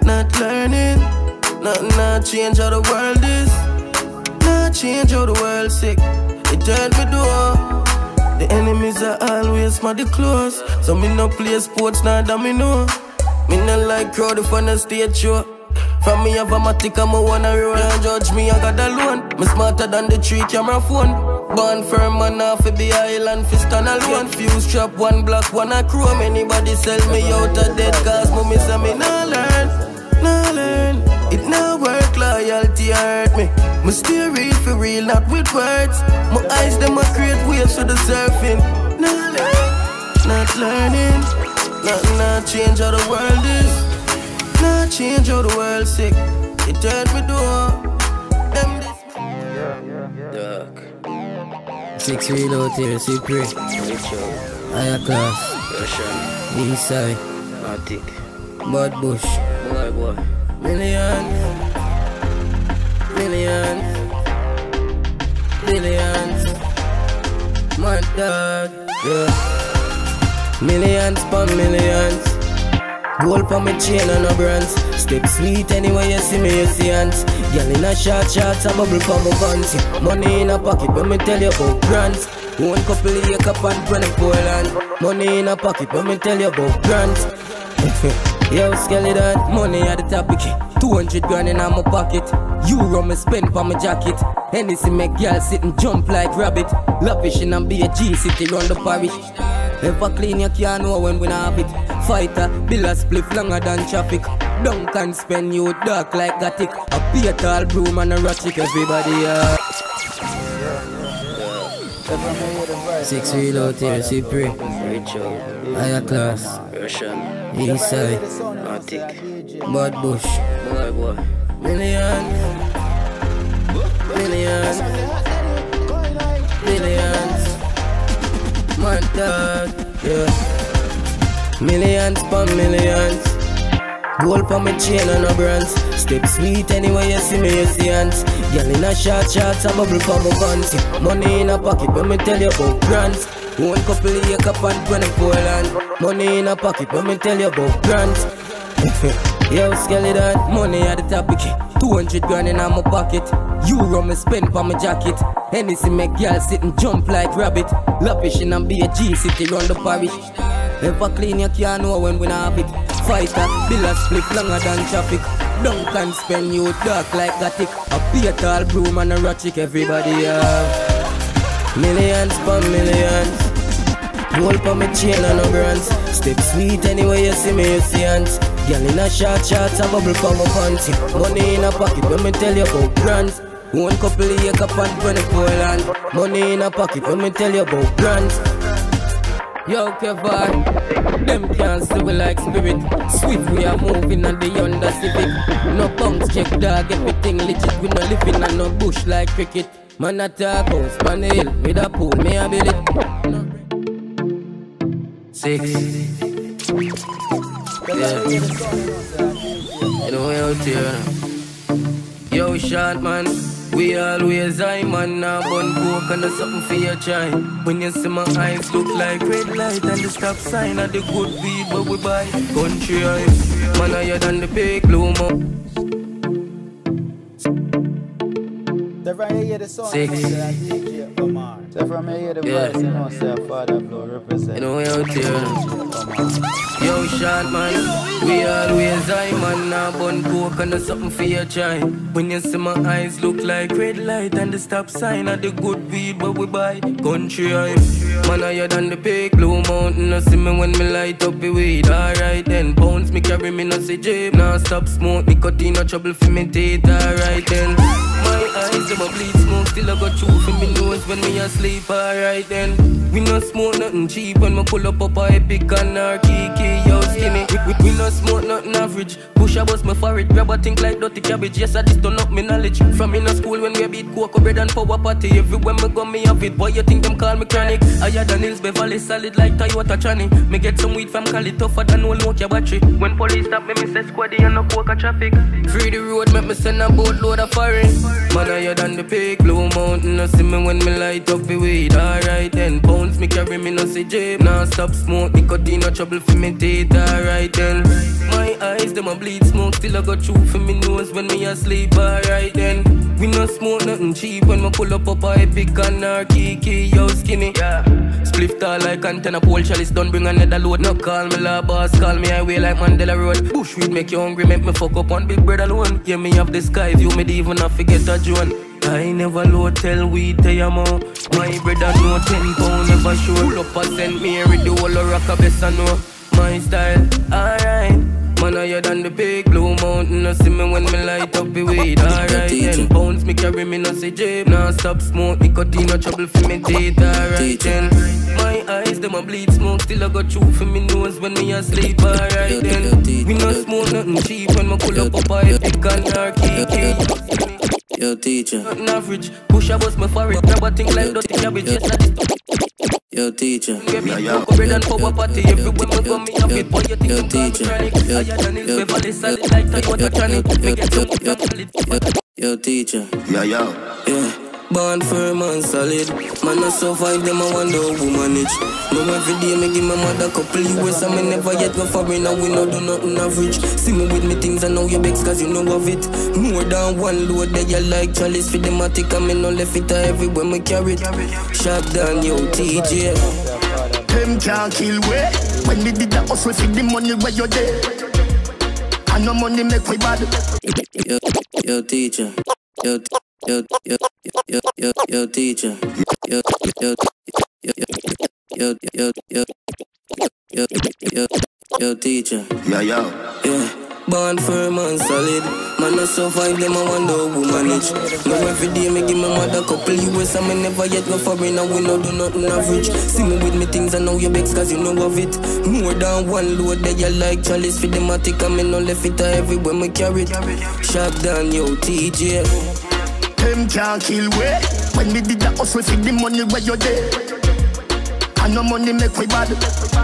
not learning. Nothing not change how the world is. Not change how the world sick. It turned me door. The enemies are always mighty close. So me no play sports, now that me know. Me no like crowd if on the stage show. From me have a matic and me wanna roll. Don't judge me, I got alone. Me smarter than the three camera phone. Born firm man off of the island, fist and alone. Fuse trap, one block, one a chrome. Anybody sell me out of dead cause me say me nah learn, nah learn. It nah work, loyalty hurt me. Me still real for real, not with words. My eyes them a create waves for the surfing. Nah learn, not learning. Nothing not change how the world is. Not change how the world sick. It turned me door. Them this Dark. Six wheel out here, see pray. Higher class. East side. Matic. Bad bush. Boy, boy. Millions. Millions. Billions. My dog. Yeah. Millions per millions. Gold for me chain and a brands. Step sweet anyway you see me, you see hands. Girl in a short shorts, a bubble for my pants. Money in a pocket, when me tell you about brands. One couple of acre and twenty-four land. Money in a pocket, when me tell you about brands. Yo, skeleton, money at the topic. Two hundred grand in my pocket. Euro me spend for my jacket. Hennessy make girl sit and jump like rabbit. Lavish in and be a G city round the parish. If I clean you can't know when we not have it. Fighter, bill a spliff longer than traffic. Dunk and spend you dark like Gothic. A be a tall broom and a ratchet everybody uh. Six wheel out here, see pray. Higher class. East side. Bad bush. Boy, boy. Millions. Millions. Millions. My dog, yeah. Millions per millions. Gold for me chain and a brands. Step sweet anyway you see me, you see hands. Girl in a short shorts, a bubble for my pants. Money in a pocket, when me tell you about brands. One couple of acre and twenty-four land. Money in a pocket, when me tell you about brands. Yo, skeleton, money at the topic. Two hundred grand in my pocket. Euro me spend for my jacket. Hennessy make girl sit and jump like rabbit. Lavish in and be a G city round the parish. If I clean you can't know when we not have it. Fighter, bill a split longer than traffic. Dunk and spend you dark like Gothic. A be a tall broom and a ratchet everybody have. Millions per millions. Gold for me chain and a brands. Step sweet anyway you see me, you see hands. Girl in a short shorts, a bubble for my pants. Money in a pocket, when me tell you about brands. One couple of acre and twenty-four land. Money in a pocket, when me tell you about brands. Yo, Kevin, them can't see we like spirit. Swift we are moving on the Honda Civic. No bounce check dog, everything legit. We no living on no bush like cricket. Man attack house, man the hill with a pool, me a build it. No. Six. Yeah. You know we out here now. Yo, short man, we always high man. Now bun coke and there's something for your try. When you see my eyes look like red light and the stop sign of the good weed but we buy. Country eye, man higher than the big blue mo. Six. So from here, the voice, you know, say Father Blow represent. You know we out here now. Yo, short man, we always high man. Now bun coke and there's something for your try. When you see my eyes look like red light and the stop sign of the good weed but we buy. Country eye, man higher than the big blue mountain. No see me when me light up the weed. Alright then, bounce me carry me no see jeep. Now stop smoke, nicotine no trouble for me teeth. Alright then, my eyes them a bleed smoke till I got through for me nose when me asleep. Alright then, we no smoke nothing cheap when me pull up up a epic and our kiki. Yo skinny, we, we, we no smoke nothing average. Push a bus me for it, grab a think like dirty cabbage. Yes I just turn up me knowledge. From in a school when we beat cocoa bread and power party. Everywhere me me go, me have it. Why you think them call me chronic? Higher than Hills, Beverly, solid like Toyota Chani. Me get some weed from Cali, tougher than all Nokia battery. When police stop me, me say squaddy and no coca traffic. Free the road, make me send a boatload of foreign. Man higher than the peak, Blue Mountain. No see me when me light up the weed. Alright, ten pounds me carry me no see jail. Nah stop smoke, nicotine no trouble for me teeth. Alright then, my eyes them a bleed smoke. Still I go through for me nose when me asleep. Alright then, we no smoke nothing cheap. When me pull up up a epic and our kiki, yo skinny. Yeah. Spliff tall like antenna pole, chalice done bring another load. No call me la boss, call me highway like Mandela Road. Bushweed make you hungry, make me fuck up on big bread alone. Yeah, me have the sky view, me even not forget a drone. I never low tell we tell you more. My brother know ten pound never sure. Pull up a Saint Mary, the whole of rock a best I know. My style, alright. Man higher than the big Blue Mountain. No see me when me light up the weed. Alright, ten pounds me carry me no see jail. Nah stop smoke, nicotine no trouble for me teeth. Alright then, my eyes them a bleed smoke. Still I go through for me nose when me asleep. Alright then, we no smoke nothing cheap. When me pull up up a epic and our kiki. Yo teacher, nothing average. Push a bus me for it. Grab a thing like dirty cabbage. Yes, that is. Yo teacher, get me cocoa bread and power party. Everywhere me go me have it. Boy you think I'm teacher. Higher than Hills, Beverly, solid like Toyota Chani. Me get some solid. Yo teacher, yeah yeah, yeah. Born firm and solid. Man I survive them, I wonder who manage. No every day me give my mother couple U S and me never yet go foreign and we no do nothing average. See me with me things and now you begs cause you know of it. More than one load that you like chalice for the matic and me no left it everywhere me carry it. Shot down yo T J. Them can't kill we. When we did the hustle for the money where you there. And no money make we bad. Yo, yo teacher. Yo Yo, yo, yo, yo, yo, teacher. Yo, yo, yo, yo, yo, yo, yo, yo, yo, teacher. Yeah, yeah. Yeah. Born firm and solid. Man, I survive them, I wonder who manage. Now every day me give my mother couple U S and me never yet go foreign and we no do nothing average. See me with me things and now you begs cause you know of it. More than one load that you like chalice for the matic and me no left it everywhere me carry it. Shot down yo T J. Them can't kill we. When we did the hustle for the money where you there. And no money make we bad.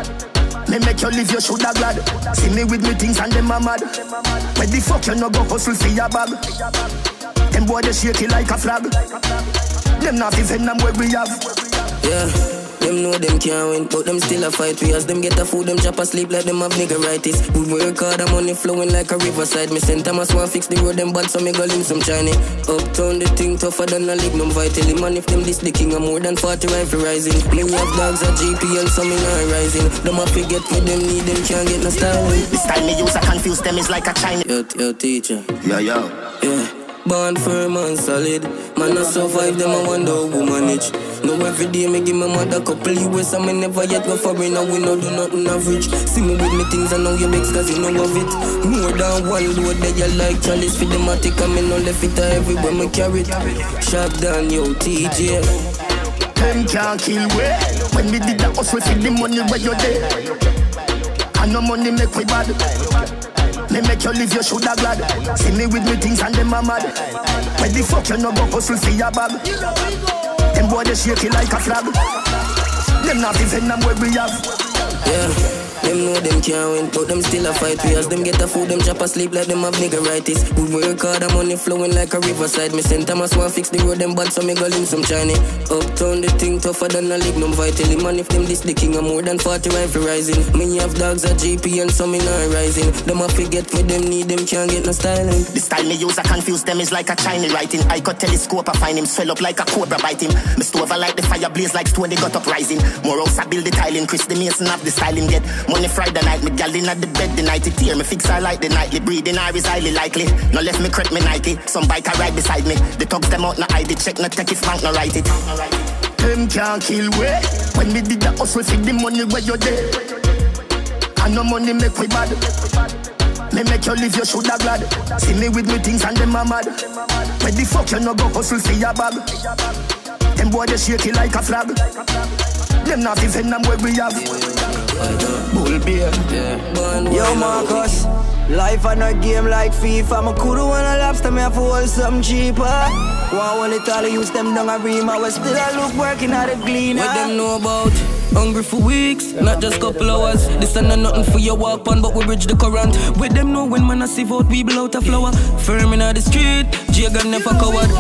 Me make you live, you shoulda glad. See me with me things and them a mad. Where the fuck you no go hustle for your bag? Them boy they shake it like a flag. Them not even them where we have. Yeah. Them know them can't win, but them still a fight. We as them get a food, them chop a sleep like them have niggeritis. We work hard, the money flowing like a riverside. Me send Thomas one fix the road, them bad, so me go link some Chinese. Uptown, the thing tougher than a lignum vitally. Man, if them this the king, I'm more than forty rifle rising. Me have dogs at G P L, so me not rising. Them a forget what them need, them can't get no styling. This time me use, I confuse them, is like a Chinese. Yo, yo, teacher. Yeah, yeah. Yeah. Born firm and solid. Man, I survive them, I wonder who manage. No every day me give my mother couple U S and me never yet go foreign and we no do nothing average. See me with me things and now you begs cause you know of it. More than one load that you like chalice for the matic and me no left it everywhere me carry it. Shot down yo T J. Them can't kill we. When we did the hustle for the money where you there. And no money make we bad. Me make you live, you shoulda glad. See me with me things and them a mad. Where the fuck you no go hustle for your bag? Them boy they shake it like a flag. Them not even them where we have. Yeah. Them know them can't win, but them still a fight. We as them get a food, them chop a sleep like them have niggeritis. We work hard, the money flowing like a riverside. Me send Thomas one fix the road, them bad, so me go link some Chinese. Uptown, the thing tougher than a lignum vitally. Man, if them this the king, I'm more than forty rifle rising. Me have dogs at G P and some me not rising. Them a forget what them need, them can't get no styling. The style me use, I confuse them, is like a Chinese writing. I got telescope, I find him swell up like a cobra biting. Me stove like the fire blaze like stone, they got up rising. More house, I build the tiling. Chris the Mason have the styling get. Money Friday night, me gal in at the bed the night it here. Me fix I like the nightly breathing, I is highly likely. No left me crept me Nike, some bike I ride beside me. The thugs them out, no I did check, no take if bank no write it. Them can't kill we. When we did the hustle for the money where you there. And no money make we bad. Me make you live, you shoulda glad. See me with me things and them a mad. Where the fuck you no go hustle for your bag? Them boy they shake it like a flag. Them not even them where we have. Bull beer. Yeah. Yo Marcus, life on a game like FIFA. Me coulda won a lobster, me have to hold something cheaper. One only tall use them down a ream. I was still a look working at the cleaner. What them know about? Hungry for weeks, not just couple hours. This and nothing for your walk on, but we bridge the current. With them know when man a sieve out, we blow out a flower. Firm in the street, Jagan never coward.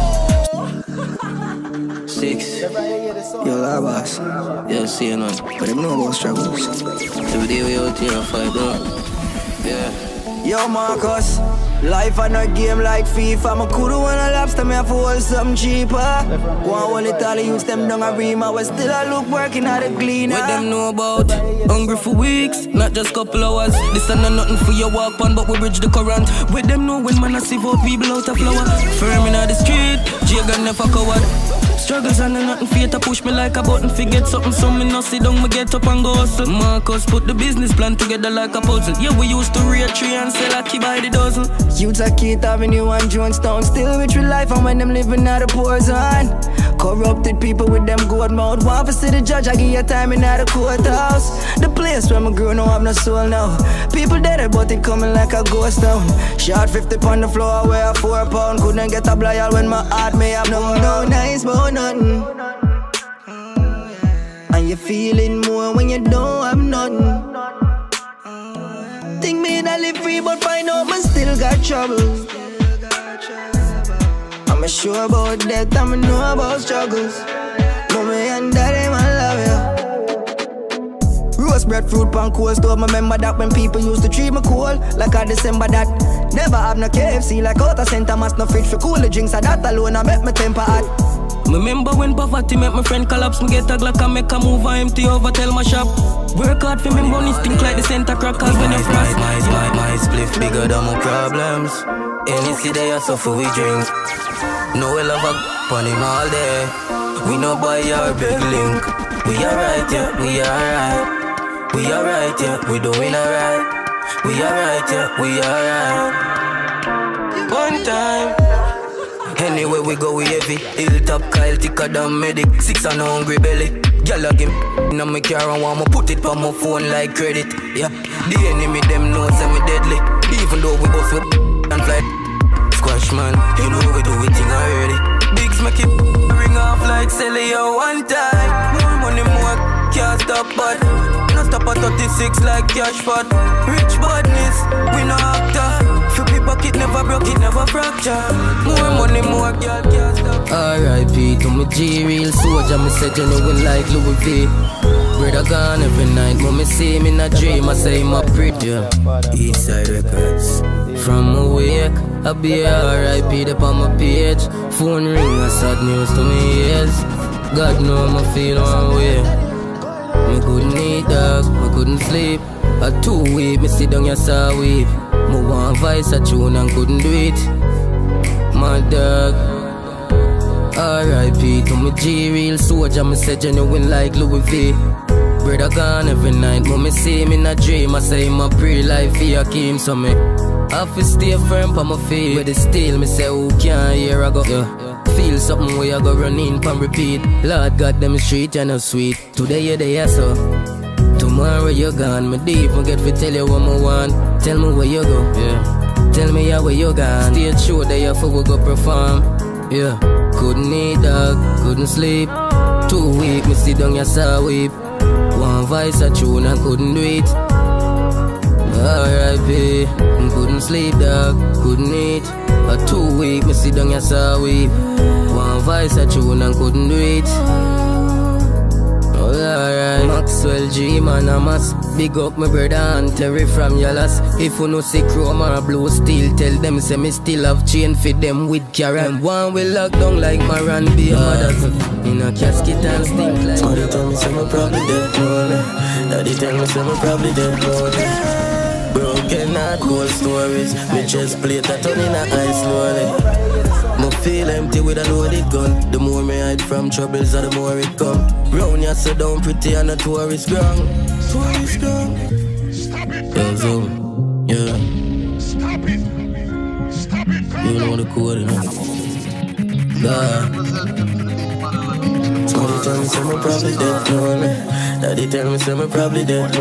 Six. Yo, la boss. Yo, see you man. But them know about struggles. Every day we out here and fight, bro. Yeah. Yo, Marcus, life on a game like FIFA. I coulda won a lobster, me have to hold something cheaper. One only tall use them down a ream. I was still a look working at the cleaner. What them know about? Hungry for weeks, not just couple hours. This and nothing for your walk on, but we bridge the current. With them know when man a sieve out, we blow out a flower. Firm in the street, Jagan never coward. Struggles and nothing fear to push me like a button. Forget something, so me no sit down, me get up and go hustle. Marcus put the business plan together like a puzzle. Yeah, we used to rear tree and sell a key by the dozen. Youths a Keith Avenue and Jonestown, still rich with life and when them living out of poor zone. Corrupted people with them gold mouth. Want to see the judge, I give you time in the courthouse. The place where my girl no have no soul now. People dead but it coming like a ghost town. Shot fifty on the floor, I weigh a four pound. Couldn't get a blood when my heart may have no, no nice but nothing. And you feeling more when you don't have nothing. Think me that live free but find out man still got trouble. I'm sure about death, I'm know about struggles. Mommy and daddy, man, love you. Roast bread, fruit, pan, cold stove. I remember that when people used to treat me cool, like a December that. Never have no K F C, like out of Center Mass, no fridge for cool the drinks. And that alone, I make my temper hot. Remember when poverty make my friend collapse. Me get a Glock and make a move and empty over, tell my shop. Work hard for me money, stink like the center crackers when you frost. My, my, my, my spliff bigger than my problems. Any city I suffer we drinks. No we love a on him all day. We no buy our big link. We alright, yeah, we alright. We alright, yeah, we doing alright. We alright, yeah, we alright. One time. Anywhere we go, we heavy. Hilltop Kyle, thicker than medic. Six and a hungry belly. Gyal a give me in my car and want me put it on my phone like credit. Yeah, the enemy them know say me deadly. Even though we both with and fly. Squash man, you know we do it thing already. Bigs make it ring off like Celia one time. More money, more can't stop, but no stop at thirty-six like cash pot. Rich badness, we no actor. Flippy pocket never broke, it never fracture. More money, more girl can't stop. R I P to me G real soldier, me say genuine like Louis V. Brother gone every night, but me see him in a dream, I say him a pretty. Yeah. Eastside Records. From awake, I be R I P up on my page. Phone ring, a sad news to me ears. God know me feel one way. Me couldn't eat dog, me couldn't sleep. At two week, me sit down, you saw weep. Me want voice a tune and couldn't do it. My dog. R I P to me G real soldier, me say genuine like Louis V. Brother gone every night, but me see him in a dream. I say him a pre-life he a came, so me have to stay firm for my feet. With the steel, me say who can't hear I go. Yeah. Feel something where I go run in and repeat. Lord God, them street you know sweet. Today you there so tomorrow you're gone. Me deep forget to tell you what I want. Tell me where you go. Yeah. Tell me how where you gone. Stay true that you for we go perform. Yeah. Couldn't eat dog, couldn't sleep. Two week me sit down you saw weep. One voice a tune and couldn't do it. R I P, couldn't sleep dog, couldn't eat. A two week me sit down you saw weep. One voice a tune and couldn't do it. Alright, Maxwell G man a mass. Big up my brother and Terry from Yalas. If you no see chrome or blue steel, tell them say me still have chain for them with Karen. One will lock down like Maran be a mothers. In a casket and stink like Daddy tell me say me probably dead money. Daddy tell me say me probably dead money. Broken heart, cold stories. Me chest plate a turn in a ice slowly. Me feel empty with a loaded gun. The more me hide from troubles, the more it come. Round ya sit down pretty and a tourist ground. Tourist ground. Yo, zoom. Yeah. Stop it. Stop it. You know the code, you know. God. Daddy tell me say me probably dead money. Daddy tell me say me probably dead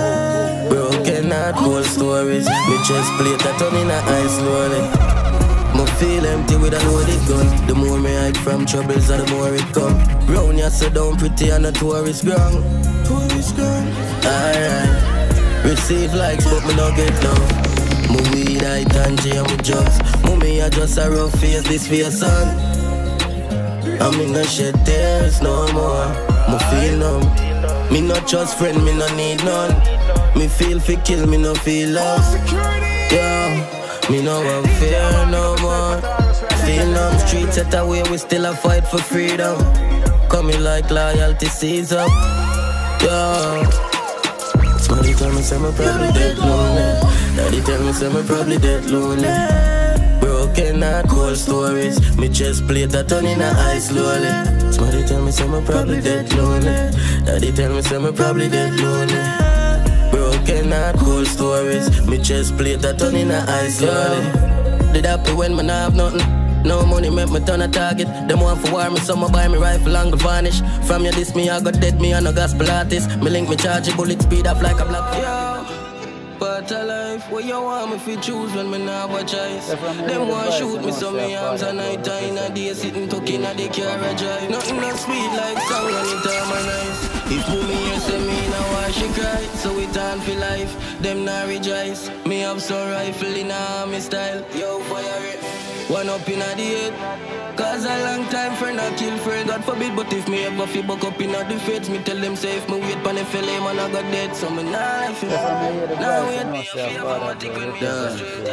money. Broken heart, cold stories. Me chest plate a turn in a ice slowly. Me feel empty with a loaded gun. The more me hide from troubles, the more it come. Round ya sit down pretty and a tourist ground. Tourist ground. Alright. Receive likes but me not get love. Me weed, I tangy and me drugs. Mommy I just a rough face, this face son. I'm in no shed tears no more. Me feel numb. Me not trust friend, me no need none. Me feel fi kill, me no feel love. Yeah. Me no want fear no more. Feel numb, streets set away, we still a fight for freedom. Coming like loyalty sees up. Yeah. Somebody tell me say me probably dead lonely. Daddy tell me say me probably dead lonely. Broken heart, cold stories. Me chest plate that turn in a ice slowly. Somebody tell me say me probably dead lonely. Daddy tell me say me probably dead lonely. Broken heart, cold stories. Me chest plate that turn in a ice slowly. Did happy when me not have nothing. No money make me turn a target. Them want for war me, so me buy me rifle and go vanish. From your this me I got dead, me and no gospel artist. Me link me charge a bullet speed up like a black. Yo, part of life where you want me fi choose when me not have a choice. Them want shoot me so me arms a night time a day sitting talking a the car a drive. Nothing no sweet like song when it harmonize. If mommy here say me now why she cry, so it on for life. Them not rejoice. Me have some rifle in a army style. Yo fire it. One up in a the head. Cause a long time friend I kill friend. God forbid, but if me ever feel buck up in a the feds, me tell them say if me wait pan the fella man I got dead. So me nah life. Now wait me if you ever want to when me go straight.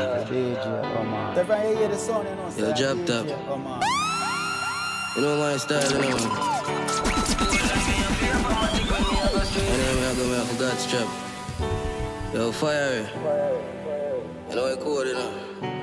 Yo drop top. You know my style, you know. And then I go me off God's trap. Yo fire. You know I cool, you know.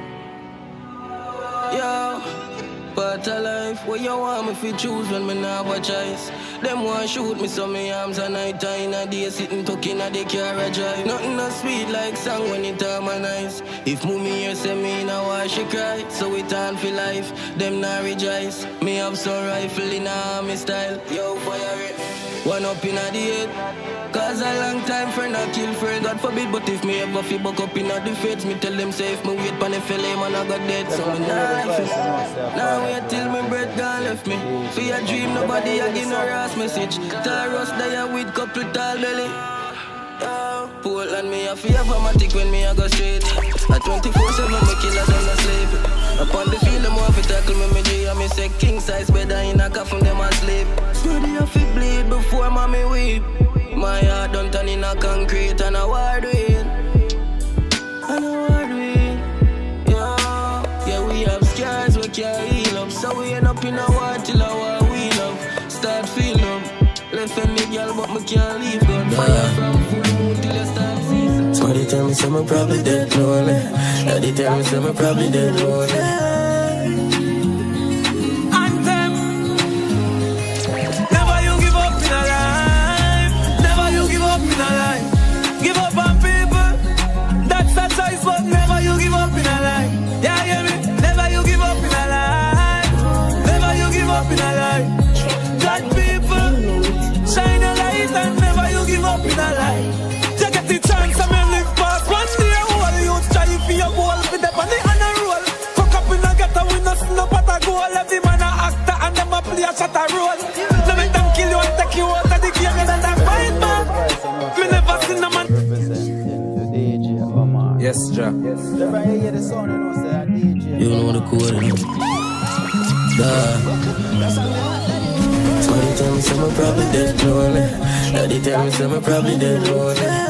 Yo, part of life where you want me fi choose when me not have a choice. Them want shoot me so me arms a night time a day sitting talking a the car a drive. Nothing no sweet like song when it harmonize. If mommy here say me now why she cry, so it on for life. Them not rejoice. Me have some rifle in a army style. Yo fire it. One up in a the head. Cause a long time friend I kill friend. God forbid, but if me ever feel buck up in a the feds, me tell them say if me wait pan the fella man I got dead. So me nah life it. Now wait till me breath gone left me. For your dream nobody a give no ass message. Taros die with couple tall belly. Yo, Portland me a fear dramatic when me a go straight. At twenty-four seven me killer them no sleep. Upon the field them want to tackle me me G and me say king size better in a coffin them asleep. Sweaty a fi bleed before mommy weep. My heart done turn in a concrete and a war doing. And a war doing. Yeah, yeah we have scars we can't heal up. So we end up in a war till our we love. Start feel up. Left any girl but me can't leave. Gun fire from full moon till you start season. Somebody tell me say me probably dead lonely. Daddy tell me say me probably dead lonely. Give up on people, that's a choice, but never you give up in a life. Yeah, hear me? Never you give up in a life. Never you give up in a life. God people, shine a light and never you give up in a life. You get the chance and me live past one day. All you try for your goal, with them on the honor roll. Fuck up in a ghetto, we no snap at a goal. Every man a actor and them a play a shot a roll. No make them kill you and take you out of the game and then fight back. Me never seen a man. Yes, Jack. Yes, you know the code. Nah. Somebody tell me say me probably dead lonely. Daddy tell me say me probably dead lonely.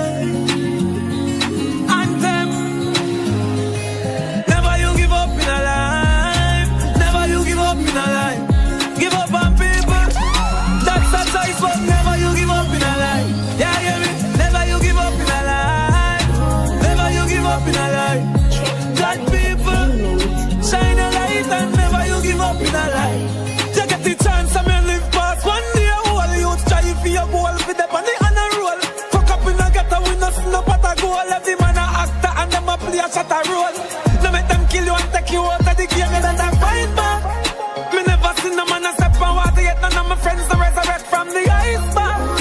Shut a roll. No make them kill you and take you out of the game and then fight back. Me never seen no man a step on water yet. None of my friends to resurrect from the iceberg.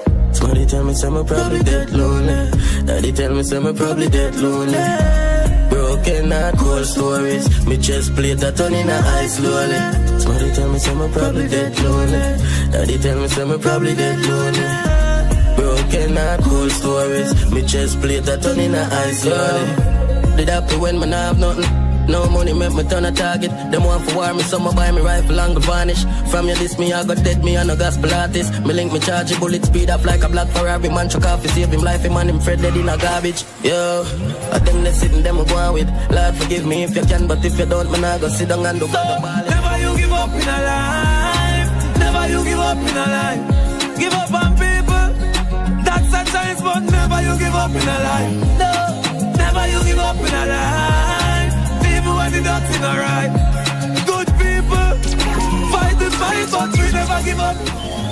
Somebody tell me say me probably dead lonely. Daddy tell me say me probably dead lonely. Broken heart, cold stories. Me chest plate that turn in a ice slowly. Somebody tell me some I'm probably dead lonely. Now they tell me some I'm probably dead lonely. Broken heart, cold stories. Me chest plate that turn in a ice slowly. Did happy when man have nothing. No money make me turn a target. Them want for war me, some buy me rifle and go vanish. From you this me, I got dead me, I no gospel artist. Me link me charge bullet speed up like a black Ferrari. Man chuck off to save him life, him and him Fred dead in a garbage. Yo, I them they sitting them go on with. Lord forgive me if you can, but if you don't, man I go sit down and do so, never you give up in a life. Never you give up in a life. Give up on people. That's a chance, but never you give up in a life. No, never you give up in a life. When the ducks in alright. Good people fight the fight, but we never give up.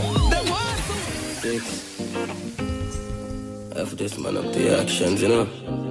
Six. After this man up the actions, you know.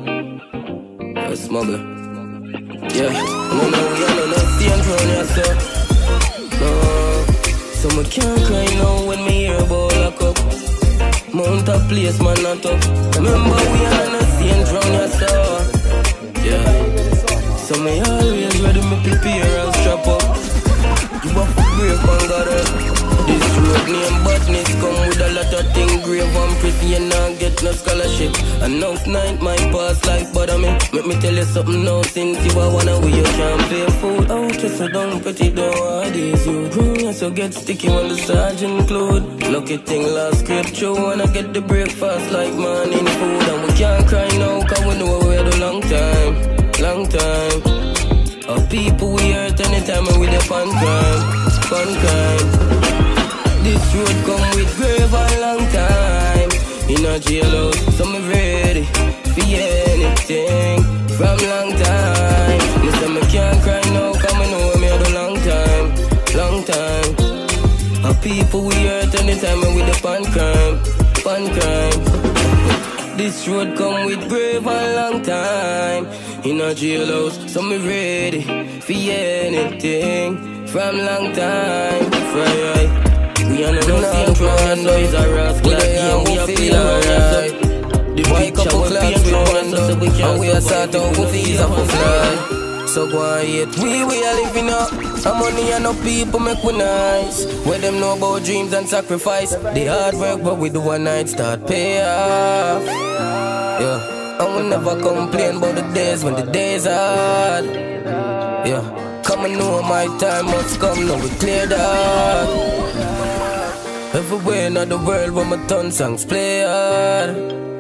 I smuggle. Yeah, no, no, yeah, no, no, stay on front yourself. No, so me can't cry now when me hear about lock up. Mount a place, man, not up. Remember we are not staying round yourself. Yeah. So me always ready me prepare and strap up. You up for brave man got up. This road name badness come with a lot of things grave and pretty and not get no scholarship. And now night my past life bother me. Make me tell you something now since you are one away you can't play food. Out to so down pretty don't hard is you. Grown so get sticky when the sergeant include. Lucky thing last scripture when I get the breakfast like morning food. And we can't cry now cause we know we had a long time. Long time. Our people we hurt anytime and with the fun crime. Fun crime. This road come with grave a long time. In a jail house, so me ready for anything from long time. Me say me can't cry now, cause me know me had a long time. Long time. Our people we hurt anytime and with the fun crime. Fun crime. This road come with grave a long time. In a jail house, so me ready for anything from long time. Right, we are not no same and noise a rascal again. We are feeling alright. The picture we paint with one so we can we are start out with these up for fly. So go on yet, we we are living up. And money and no people make we nice. Where them know about dreams and sacrifice. The hard work but we do one night start pay off. Yeah. I will never complain about the days when the days are hard. Yeah, come and know my time must come, now we clear that. Everywhere in the world where my ton songs play hard.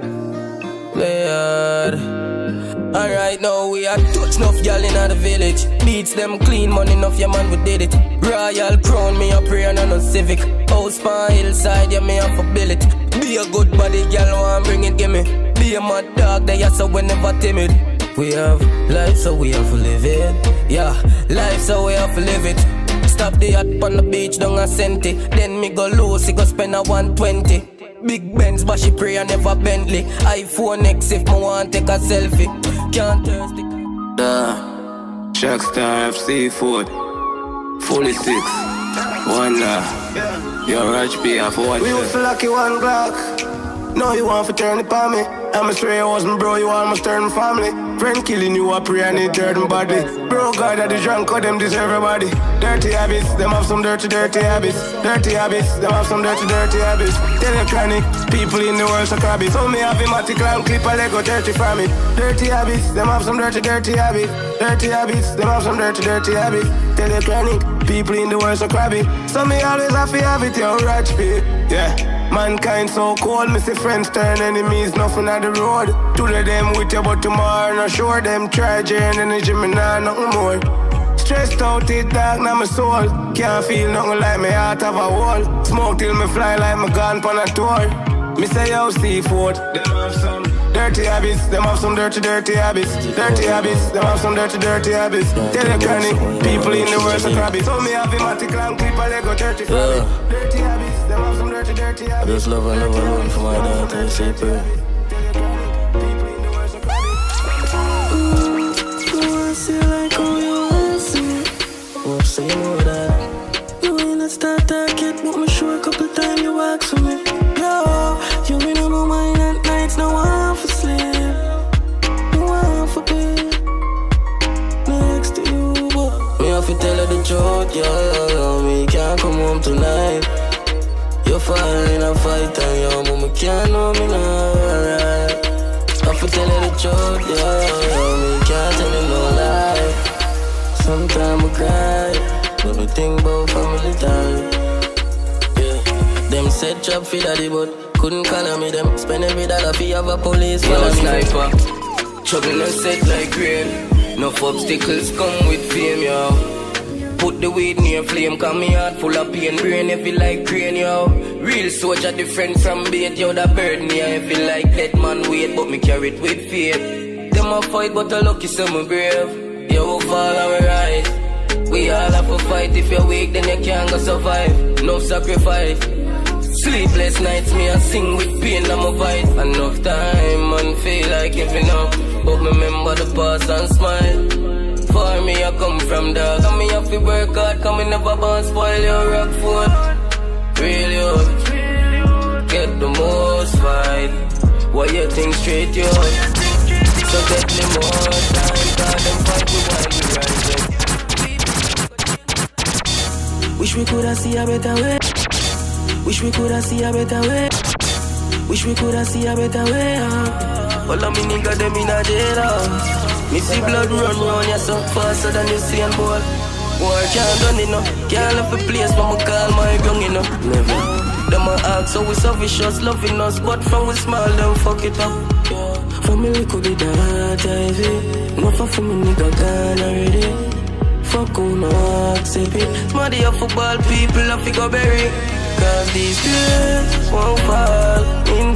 Play hard. Alright now we are touch enough y'all in the village. Beats them clean, money enough, yeah man we did it. Royal crown, me a prayer and no civic. House pan hillside, yeah me have a bill it. Be a good body, girl, want bring it, give me. Be a mad dog, they are so we never timid. We have life, so we have to live it. Yeah, life, so we have to live it. Stop the yacht on the beach, down a centi. Then me go low, see go spend a one twenty. Big Benz, but she pray and never Bentley. iPhone X if me want take a selfie. Can't thirsty. Da, Shackstar F C Food, forty-six, one la. You're Raj P, I for one. We was lucky one Glock. No, you want to turn it on me. I'm a stray husband, bro, you almost turn family. Friend killing you up, pray and it turn body. Bro, God, that the drunk, cause them deserve everybody. Dirty habits, them have some dirty, dirty habits. Dirty habits, them have some dirty, dirty habits. Electronic, people in the world so crabby. So me have a matic and clip a Lego dirty from it. Dirty habits, them have some dirty, dirty habits. Dirty habits, them have some dirty, dirty habits. Electronic, people in the world so crabby. So me always have to have it, yo, Raj P. Yeah. Mankind so cold, me see friends turn enemies, nothing on the road. Today them with you, but tomorrow not sure them try drain energy, me nah nothing more. Stressed out it dark now my soul. Can't feel nothing like me heart have a wall. Smoke till me fly like me gone on a tour. Me say yo seafood, them have some dirty habits, them have some dirty, dirty habits. Dirty habits, them have some dirty, dirty habits. Tell your granny, people in the world so crabby. So me have a matic and clip a Lego dirty family. Dirty habits, them have some dirty, dirty habits. I just love and love and love for my daughter, say prayer. Oh, so you know that you ain't a start target, but me sure a couple times you walk for me. Yo, you been on my mind at nights, now I want for sleep, I want for bed. know me not right. I have to tell you the truth, yeah. Me can't tell you no lie. Sometimes I cry, but we think about family time. Yeah. Them said chop for daddy, but couldn't call me them. Spend every dollar fee of a police. Yo, sniper, trouble and set like rain. Enough obstacles come with fame, yo. Put the weed near flame, cause me heart full of pain. Brain if you like crane, yo. Real soldier different from bait, yo. That burden, yeah. If you like dead man wait, but me carry it with faith. Them a fight, but I lucky some brave. Yo, we fall and we rise. We all have to fight. If you're weak, then you can't go survive. No sacrifice. Sleepless nights, me I sing with pain, I'm a fight. Enough time, man, feel like giving up. But me remember the past and smile. For me, I come from dog. And me have to work hard, cause me never born spoil your rock food. Real youth, get the most fight. Why you think straight youth? So get me more time, cause them fight me while we rising. Wish we coulda see a better way. Wish we coulda see a better way. Wish we coulda see a better way. Uh. All of me nigga them in a jail. Uh. Me see blood run round ya so faster than you see and boy. War can't done enough. Can't left a place when me call my young enough. Never. Them a ask so we so vicious loving us, but from we small them fuck it up. Family could be that I V. No for me nigga gone already. Fuck who no accept it. Smarty up football people a figure berry. Cause these tears won't fall in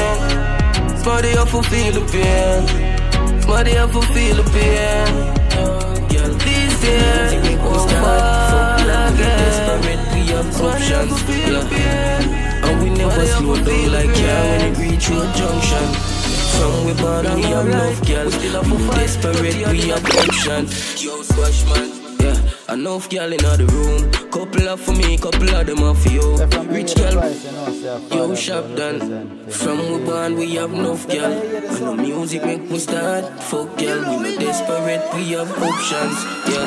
vain. Smarty up for feel the pain. Smarty up for feel the pain. Girl, these tears won't fall again. Desperate we have options, yeah. And we never slow down like car when it reach your junction. From we born we have love, girl. Desperate we have options. Yo, squash man. Yeah, enough girl in the room. Couple of for me, couple of them are for you. Rich girl, yo shop done. From we born we have enough girl. And the music make me start. Fuck girl, we no desperate, we have options.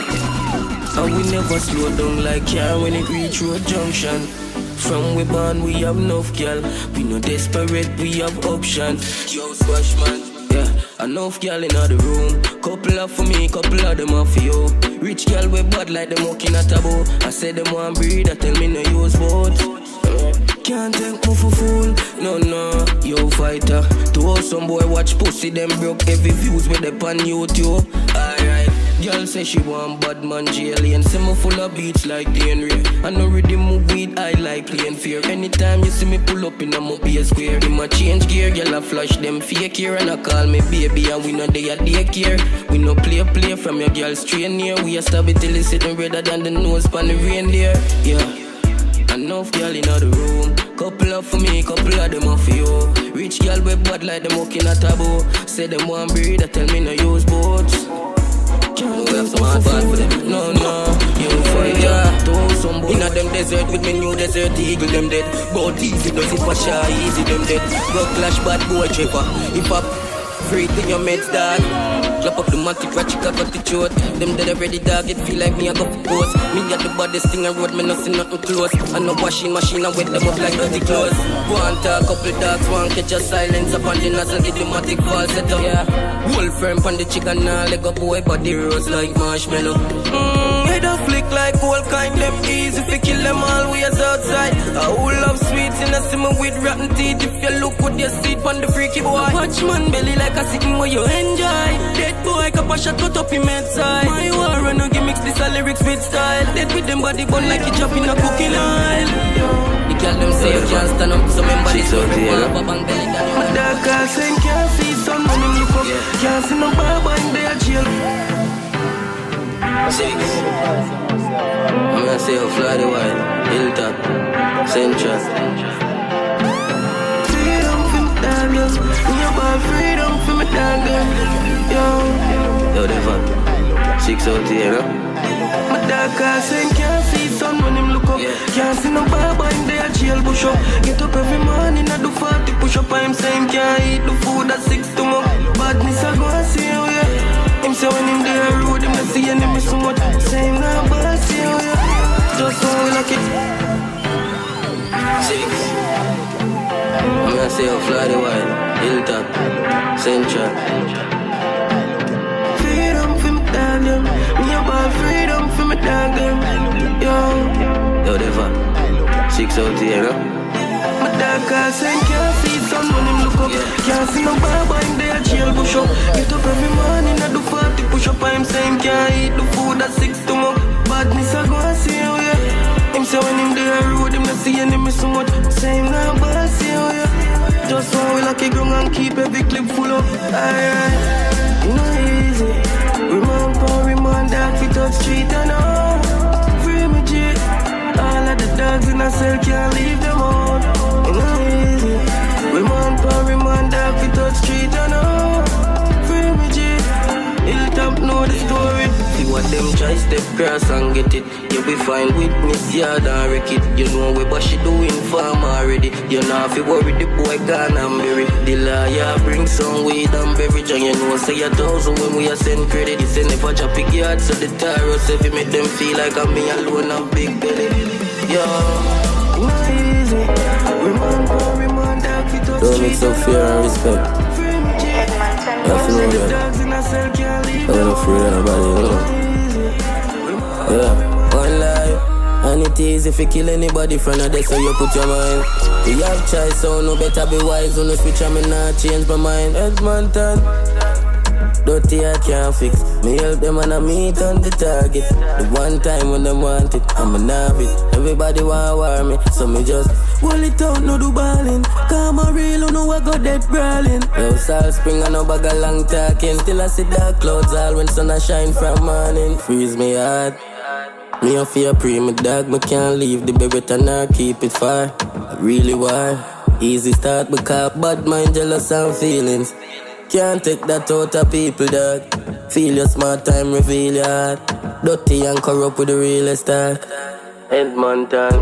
Yeah, and we never slow down like car when it reach road junction. From we born we have enough girl. We no desperate, we have options. Yo squash man. Yeah, enough girl in the room. Couple of for me, couple of them are for you. Rich girl with bad like them walking a taboo. I said them want breed, I tell me no use words. Can't take me for fool, no no. Yo fighter, to all some boy watch pussy, them broke heavy views with them on YouTube. Alright. Girl say she want bad man alien. Say me full of beats like D N Ray. I know ready move weed, I like plain fear. Anytime you see me pull up in a mobile square, in my change gear, girl I flash them fake here. And I call me baby and we know they at daycare. We no play play from your girl straight near. We a stab it till it's sitting redder than the nose pan the reindeer. Yeah. Enough girl in the room. Couple of for me, couple of them are for you. Rich girl with bad like them walking a taboo. Say them want breed, I tell me no use boats. Can't have some hard bad for them. No, no, you fight, yeah. To some boy in a them desert with me new desert eagle, them dead. But easy does it for shy, easy them dead. Go clash bad boy tripper. If I free to your meds, dog. Clap up the matic, ratchet up at the throat. Them dead already, dog, it feel like me a go for post. Me got the baddest thing on road, me not see nothing close. I no washing machine, I wet them up like dirty clothes. One talk, couple dogs, one catch a silence up on the nozzle, get the matic falsetto. Yeah, hold firm on the chicken, now leg up boy, body rose like marshmallow. Mmm, head a flick like all kind, them easy fi kill them all ways outside. I who love sweets in a simmer with rotten teeth. If you look with your seat on the freaky boy, watch man belly like a sitting where you enjoy. Dead boy, cap a shot cut up in med side. My war and no gimmicks, this a lyrics with style. Dead with them body bun like you chop in a cooking oil. The girl them say you can't stand up, so remember this one. My dog can't say can't see sun when him look up. Can't see no barber in their jail. Six. I'm gonna say you fly the wide, hilltop, central. Freedom for me dog, yo. We about freedom for me dog, yo. Yo, they fun. Six out here, no? My dog can't say can't see sun when him look up. Yeah. Can't see no barber in their jail bush up. Get up every morning, I do forty push up. I'm saying can't eat the food at six to more. Badness I go and see you, yeah. Him say when him there road, him not see enemy so much. Say him not boss, you, yeah. Just so we like it. Six. I'm gonna say you fly the wide, Hilltop, Central. Freedom for me dog them. Me about freedom for me dog them. Yo. Yo, Deva. Six out here, no? My dog can't send, can't see sun when him look up. Yeah. Can't see no barber in there, jail push up. Get up every morning, I do forty push up. I'm saying can't eat the food at six to up. Badness I go and see you, yeah. Him say when him there road, him not see enemy so much. Say him now boss you, yeah. Just one we lucky ground and keep every clip full up. Aye, aye. You know easy. Remand power, remand dog fit touch street and all. Free me G. All of the dogs in a cell can't leave them out. You know easy. Remand power, remand dog fit touch street and all. Free me G. Hilltop know the story. See what them try step cross and get it. You be fine witness yard and wreck it. You know we but she doing farm already. You know if you worry the boy gone and bury. The lawyer bring some weed and beverage. And you know say a thousand when we a send credit. They say never drop a yard so the tyros if you make them feel like I'm me alone and big belly. Yo, not easy. Remand power, remand dog fit touch don't mix up fear and respect. You have to know that. I'm not afraid of nobody, you know. Yeah, one life. And it is if you kill anybody from there, so you put your mind. You have choice, so no better be wise. On the switch, I'm not change my mind. Edmonton, dirty I can't fix. Me help them and I meet on the target. The one time when they want it, I'm a nav it. Everybody want war me, so me just hold it out, no do ballin'. Come on real, you know I got that brawling. Yo, Salt Spring and no bag of long talking. Till I see dark clouds all when sun a shine from morning. Freeze me hard. Me a fear pre me dog, me can't leave the baby and not keep it far. I really war. Easy start because bad mind, jealous and feelings. Can't take that out of people, dog. Feel your smart time, reveal your heart. Dirty and corrupt with the realest talk. Edmonton,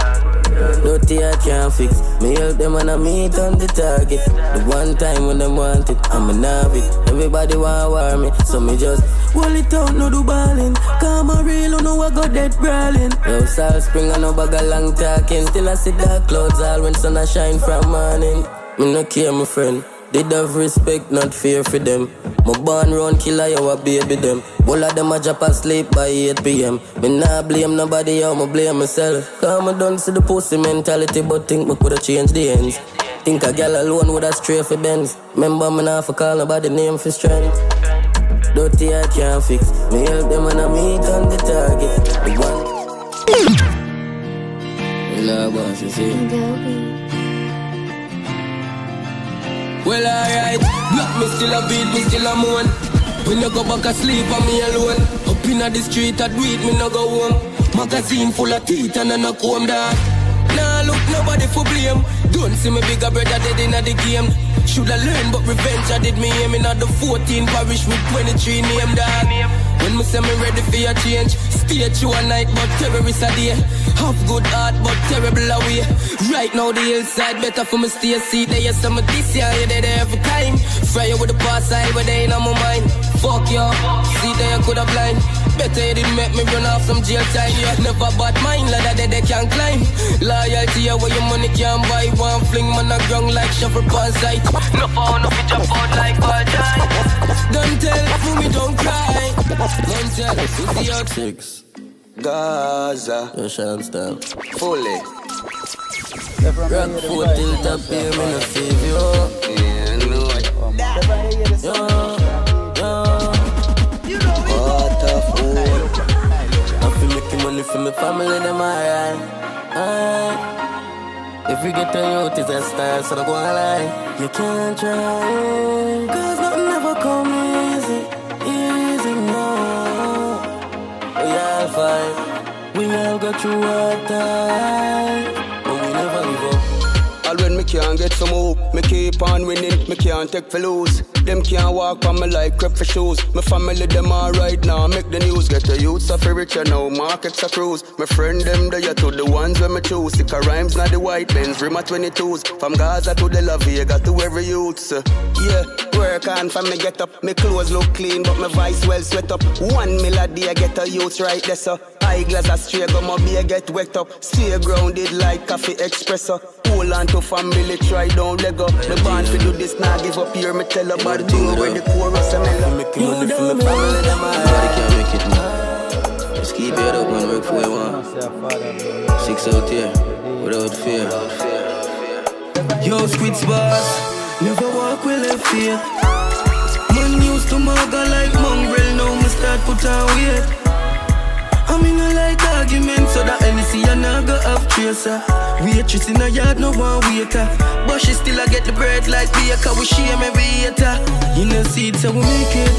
dirty I can't fix. Me help them and I meet on the target. The one time when they want it, I'm a nav it. Everybody want war me, so me just hold it out, no do ballin'. Come on real, you know I got that brawling. Yo, Salt Spring and no bag of long talking. Till I see dark clouds all when sun a shine from morning. Me no care, my friend. Did have respect, not fear for them. My born round killer, you a baby them. All of them a drop asleep by eight p m Me nah blame nobody, how me blame myself. Cause I don't see the pussy mentality, but think me coulda changed the ends. Think a girl alone woulda stray for Benz. Remember me nah for call nobody name for strength. Dirty I can't fix. Me help them and I meet on the target. The one. You love boss, you see. Well, alright, black me still a beat, me still a moan. When you go back asleep, I'm me alone. Up inna the street, I do it, me no go home. Magazine full of teeth and I no comb down. Nah, look, nobody for blame. Don't see me bigger brother dead inna the game. Shoulda learned, but revenge I did me aim inna the fourteen parish with twenty-three name down. When me say me ready for your change, stay true a night, but terrorists a day. Have good heart, but terrible away. Right now the hillside better for me stay seat. They yes, I'm a this year, you there every time. Fire with the past side, but they ain't on my mind. Fuck you, see there you coulda blind. Better you didn't make me run off some jail time. You never bad mind, like that they can't climb. Loyalty, where your money can't buy. One fling man a ground like shuffle pan sight. No phone, no pitch up out like all time. Don't tell, for me don't cry. Don't tell, who's the six. Gaza. Yo, Sean, stop. Fully. Rock foot till top here, me no save you. Yeah, no. Yo, yo. What a fool. I feel making money for my family, them alright. Alright. If we get to youth, it's a style, so don't go and lie. You can't try, cause nothing ever come easy. Easy, no. We all fight, we all go through hard time, but we never give up. All when me can't get some hope, me keep on winning, me can't take for lose. Them can't walk on me like crep for shoes. My family them alright now, make the news. Get the youths are richer now, markets are cruise. My friend them they are to the ones where me choose. Sick of rhymes, not the white Benz, Rima twenty-twos. From Gaza to the La Vega to every youth. Uh, yeah, work on for me get up. Me clothes look clean, but my voice well sweat up. One meal a day I get a youth right there, so Eyeglass a straight, got my beer get wet up. Stay grounded like coffee espresso. Hold on to family, try down Lego. Me born to do this, now give up here. Me tell about the thing where the chorus and mellow. Making money for my family, them nobody can make it now. Just keep it up and work for you want. Six out here, without fear. Yo, Squids boss, never walk with left feet. Man used to muggle like mongrel, now me start put on weight. I mean I like arguments, so that N C and I go have tracer. Waitress in a yard, no one waiter. But she still I get the bread like baker. We shame every hater. You know seeds so we make it.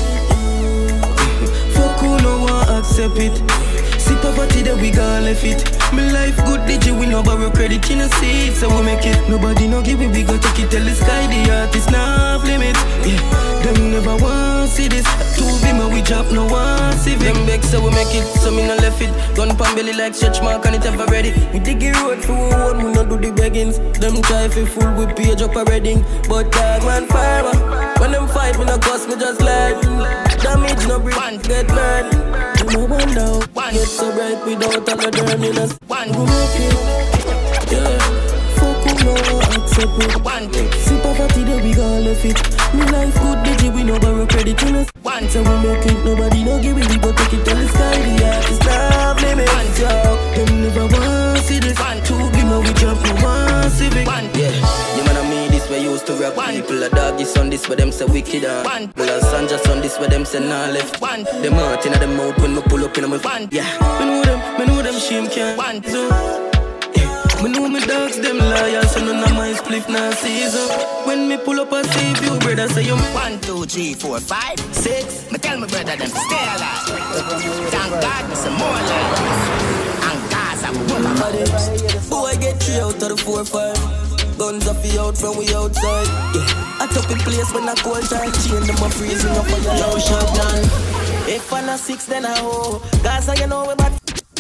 Fuck who no one accept it. See poverty that we gon' left it. My life good, did you we no borrow credit in a seat, so we make it. Nobody no give it, we go take it till the sky. The artist not limit. Yeah, them never want see this. Two beamer we drop, no one see it. Them big, so we make it, so me no left it. Gun pan belly like stretch mark and it ever ready. We dig a road for one, we no do the beggings. Them try fi full with page up a reading. But dog man farmer, when them fight, we no cost me just like damage, no break, get burned. No one down, get so bright without all the dirtiness. One who make it, yeah. Fuck who no accept it. One thing, see poverty that we gon' left it. Me life good, digi we no borrow credit in us. One so we make it, nobody no give it. We go take it till the sky, the artist not limit. One yo, them never want see this. One two, give me we jump, no one civic. One yeah, you man and me this way used to rap. One people a doggy son this where them say wicked. One people a Sanja son this where them say nah left. One them heart inna them mouth when me pull up inna my van. Yeah, me know them, me know them shame can't. One so. Me know me dogs, them liars, so none of my spliff now season. When me pull up and save you, brother, say you one, two, three, four, five, six. Me tell my brother them to stay alive. Thank God, me some more life. And Gaza, we won't have it. Boy, get three out of the four, five. Guns off the out from we outside. Yeah, I took a place when I cold time. Chain them a freezing up for your low shot down. If I'm not six, then I ho. Gaza, you know we bad.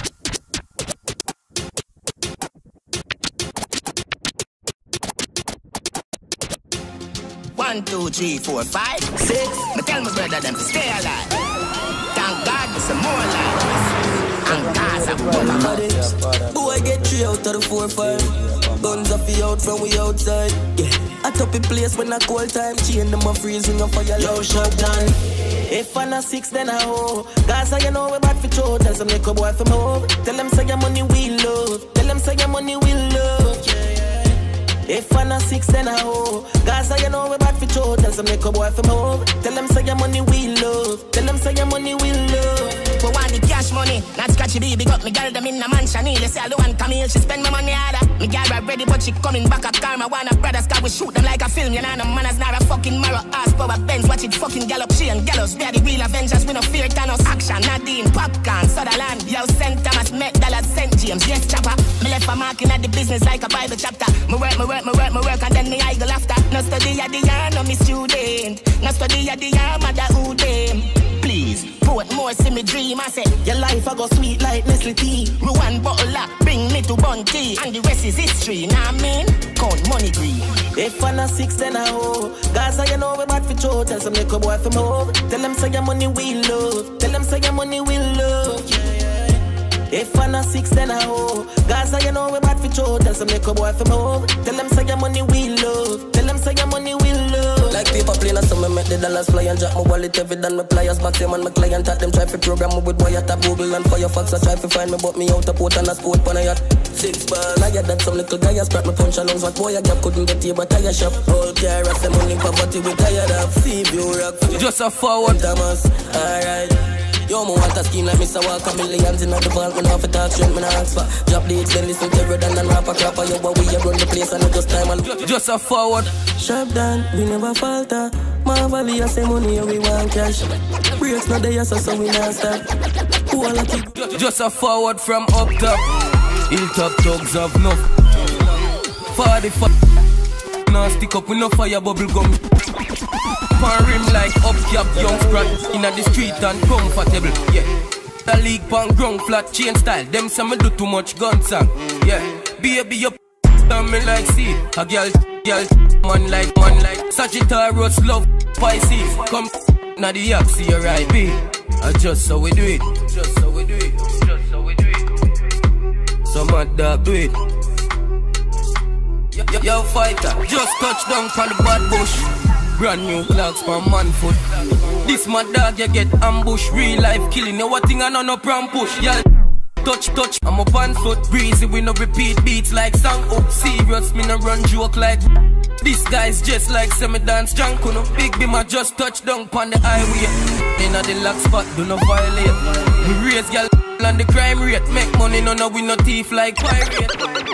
One, two, three, four, five, six. Me tell my brother them to stay alive. Thank God for some more life. And Gaza, we won't have it. Boy, get three out of the four, five. Guns off the out from we outside. Yeah, I top a place when I cold time. Chain them a freezing up for your low shot down. If I'm not six, then I ho. Gaza, you know we bad for show. Tell some little boy from home. Tell them say your money we love. Tell them say your money we love. If I'm not six, then I ho. Gaza, you know we bad for show. Tell some little boy from home. Tell them say your money we love. Tell them say your money we love. For one the cash money, not scratchy baby. Got me girl them in the mansion. They say I don't want come here, she spend my money harder. Me girl are ready, but she coming back a karma. Wanna brothers, cause we shoot them like a film. You know the manners not a fucking marrow. Ass power Benz, watch it fucking gallop. She and gallows, we are the real Avengers. We no fear Thanos. Action, Nadine, Popcorn, Sutherland. Yo, Saint Thomas, Met Dallas, Saint James. Yes, chopper. Me left a marking at the business like a Bible chapter. Me work, me work, me work, me work, and then me I go after. No study at the year, no me student. No study at the year, mother who them. Please, put more see me dream. I say, your life I go sweet like Nestle tea. Ruan bottle up, bring me to Bunty. And the rest is history, nah man. Count money green. If I'm not six, then I ho. Gaza, you know we bad for show. Tell some little boy from home. Tell them say your money we love. Tell them say your money we love. If I'm not six, then I ho. Gaza, you know we bad for show. Tell some little boy from home. Tell them say your money we love. Tell them say your money we love. Like paper plane, so me make the dollars fly and drop my wallet every done. My pliers back them and my client at them try to program me with wire tap Google and Firefox. I try to find me, but me out a port and a sport pan a yacht. Six ball, I had that some little guy spread me punch along. What boy I gap couldn't get here but tire shop. Whole car I say money poverty we tired of. See you rock. Just a forward Thomas, alright. Yo, me want a scheme like Mister Walker. Millions in the vault, me not for talk straight, me not ask for. Drop the hits, then listen to Redden and rapper crapper. Yo, but we a run the place and not just time and just a forward. Sharp down, we never falter. Marvelly, I say money, we want cash. Breaks not there, so, so we not stop. Who all like it? Just a forward from up top. Hilltop thugs of enough. forty-five. Now stick up with no fire bubble gum. Pan rim like up cap, young sprat. Inna the street and comfortable, yeah. The league pan ground flat, chain style. Them say me do too much gun song, yeah. Baby, you on me like see. A girl, girl, man like, man like Sagittarius love, Pisces. Come, now the app see your I P. I just so we do it, just so we do it, just so we do it. So mad dog, do it. Yo, yo, yo fighter, just touch down from the bad bush. Brand new clocks for man foot. This mad dog, you get ambush. Real life killing, you what thing I know no pram push. Yeah. Touch, touch, I'm up on foot. Breezy, we no repeat beats like song up. Serious, me no run joke like. This guy's just like semi-dance junk, you know. Big beam, I just touch down on the highway. Inna the lock spot, do no violate. We raise y'all on the crime rate. Make money, no no, we no thief like pirate.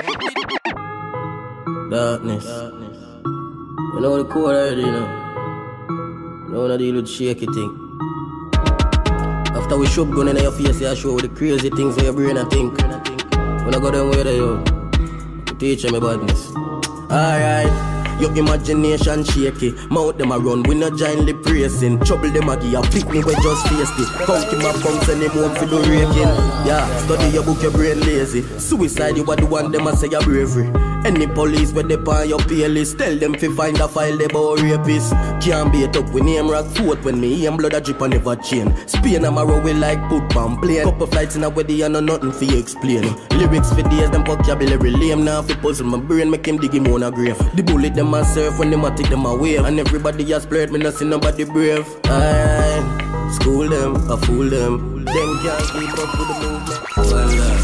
Darkness. You know the code already, you know. You know, I deal with shaky thing. After we shove gun in your face, I show the crazy things in your brain and think. When I go down where they yo, teach me badness. Alright. Your imagination shaky, mouth them a run, we not giantly praising. Trouble them a give a pick me we just face it. Funky my punk send him home for the raking. Yeah, study your book, your brain lazy. Suicide, you are the one them a say your bravery. Any police where they pan your P L list, tell them fi find a file they bout rapists. Can't beat up with name rock foot when me aim blood a drip and never chain. Spain I'm a row we like put pan plane. Couple flights in a wedding and no nothing fi explain. Lyrics for days, them vocabulary lame. Now fi puzzle my brain, make him dig him on a grave. The bullet them a surf when them a take them away. And everybody has splurred, me not see nobody brave. Aye, school them, I fool them. Them can't keep up with the movement. Well, uh,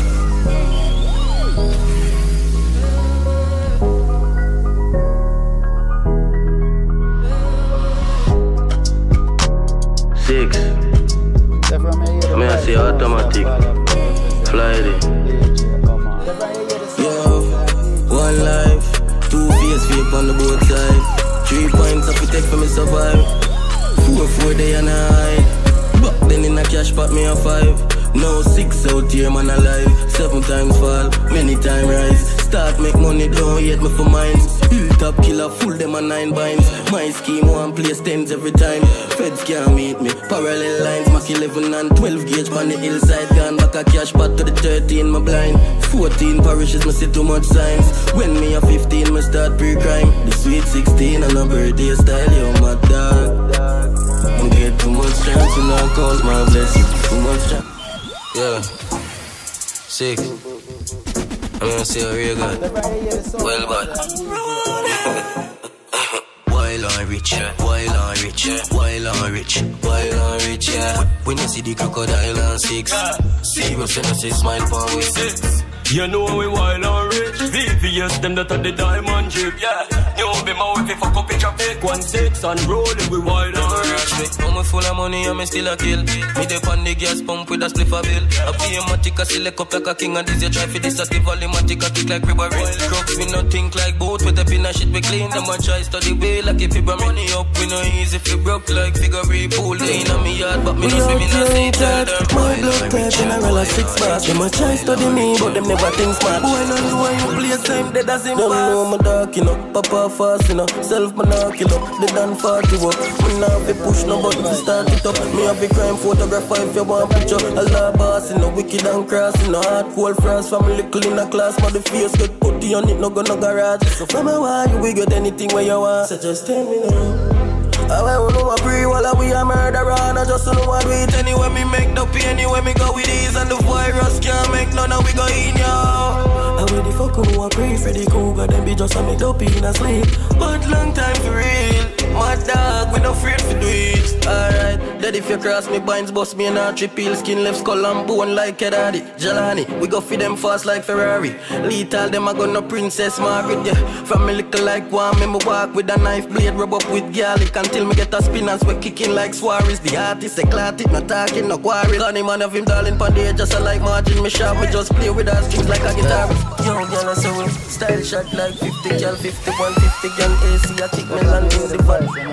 Six. I mean, I see automatic. Fly it. Yo, one life, two face vape on the both side. Three points up to take for me survive. Four, four day and a hide. Back then in a cash pot me a five. Now six out here man alive. Seven times fall, many times rise. Start make money, don't hate me for mines. Hilltop killer, full them a nine binds. My scheme one place tens every time. Feds can't meet me. Parallel lines, Mach eleven and twelve gauge on the hillside. Gone back a cash pot to the thirteen, my blind. Fourteen parishes, me see too much signs. When me a fifteen, me start pre-crime. The sweet sixteen and a birthday style, yo my dog. I get too much chance and I count my blessings. Too much chance. Yeah. Sick. I'm gonna say a real good. Well, bad. Wild and rich, wild and rich, wild and rich, wild and rich, yeah. When you see the crocodile and six, serious and I say smile for me. You know we wild and rich. V V S them that are the diamond drip, yeah. You be my wife if I copy your fake one six and rolling we wild and rich. I'm full of money and me still a kill. Me dey on the gas pump with a spliffer bill. I pay a matic a select up like a king and this you try for this at the volumatic a kick like river rail. Crooks we no think like boat with a pin and shit we clean. Them a try study way like if we bring money up. We no easy if we broke like figure pull in on me yard but me no swim in a sea. Tell them my blood type in a roll of six bars. Them a try study me but them never think smart. Boy no know why you play time dead as him pass. Don't know my dark you know, papa fast you know. Self man knock you know, they done forty up. Me now fi push no button to start it up. Me have a crime photographer if you want picture. A law boss you know, wicked and cross you know. Hard cold France from little in a class. But the face get putty on it, no go no garage. So from a while you will get anything where you want. So just tell me now. I want to know a pre while we a murderer. And I just don't know what we eat. Anyway me make the pain, anyway me go with these. And the virus can't make none of we go in yo. And when the fuck know a pre for the cougar, then be just a make the pain and sleep. But long time for real. My dog, we no afraid to do it. Alright, that if you cross me binds, bust me in a triple skin, left skull and bone like a daddy. Jelani, we go feed them fast like Ferrari. Lethal, them a gonna Princess Margaret, yeah. From me little like one, me me walk with a knife blade, rub up with garlic until me get a spinners, we kicking like Suarez. The artist, a clot it, not talking, no quarry. Gunny man of him darling, pan the just a like margin, me sharp, me just play with her strings like a guitar. Yo, girl, I say we style shot like fifty, girl, fifty-one, fifty, girl, A C, I kick me land in the van. Yeah.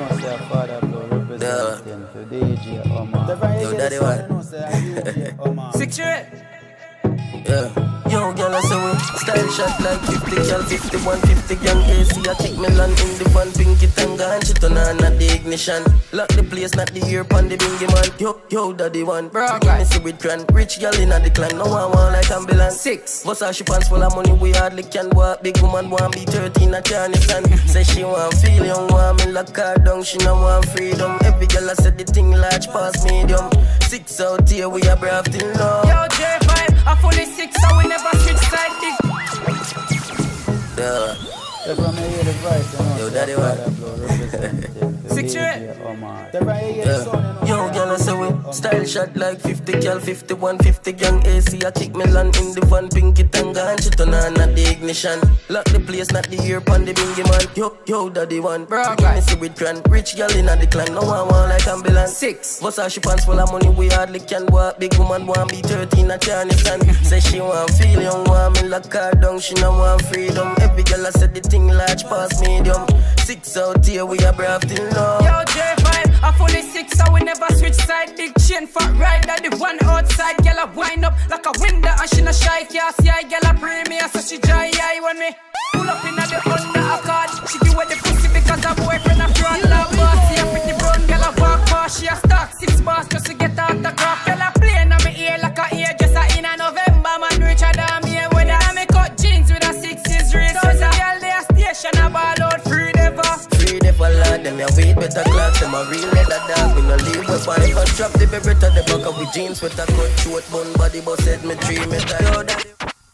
Yo, daddy what? Six year. Yeah. Yo, girl, I say we style shot like fifty, girl, fifty-one, fifty, gang A C, I kick me land in the van, pinky tanga, and she turn on at the ignition. Lock the place, not the ear pan the bingy man. Yo, yo, daddy one. Bro, me see with grand. Rich girl in the clan, no one want like ambulance. Six. Bust her she pants full of money, we hardly can walk. Big woman want be thirteen, a Chinese son. Say she want feel young, want me lock her down, she no want freedom. Every girl I said the thing large past medium. Six out here, we are brave till now. Yo, J five, I I'm fully sick, so we never switch side dick. Yeah. If I'm here the voice, you know, yo, daddy, what? Six years. Yo, girl, I say we style shot like fifty, girl, fifty-one, fifty gang A C. I kick Milan in the van, pinky tanga, and she turn on at the ignition. Lock the place, not the ear pan the bingy man. Yo, yo, daddy one, bro, give me see with clan. Rich girl in the clan, no one want like ambulance. Six, what's her she pants full of money, we hardly can walk. Big woman want be thirteen at Charnison. Say she want feel young, want me lock her down, she no want freedom. Every girl I said the thing large past medium. Six out here, we are brave till now. Yo, J five, I'm fully sick, so we never switch side. Big chain fat right, that the one outside. Girl I wind up like a window and she no shy. Can't see I girl a premier, so she dry eye when me pull up in at the under accord. She give away the pussy because her boyfriend a front love boss. See a pretty brown girl a walk past. She a stock six bars just to get autograph. Girl a playing on me ear like a ear just a in a November. Man reach a damn here with a me cut jeans with a sixes wrist. So the girl they a station a ball out free never. Free never lad, them ya wait better clock. Them a real leather dog, we no leave with body. If I drop the baby to the back of the jeans with a cut short bun body, but said me three meter. Yo, daddy.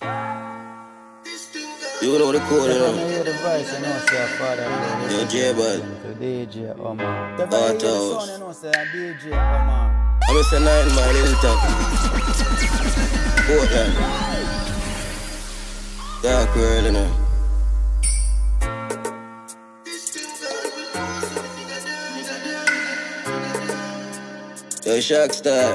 You know the code, you know. Hear the voice, you know, say father. Yo, J-Ball. D J Omar. Hot house. You know, say D J Omar. I'm a say nine mile hilltop. Portland. Dark world, you know. Yo, Shark Star.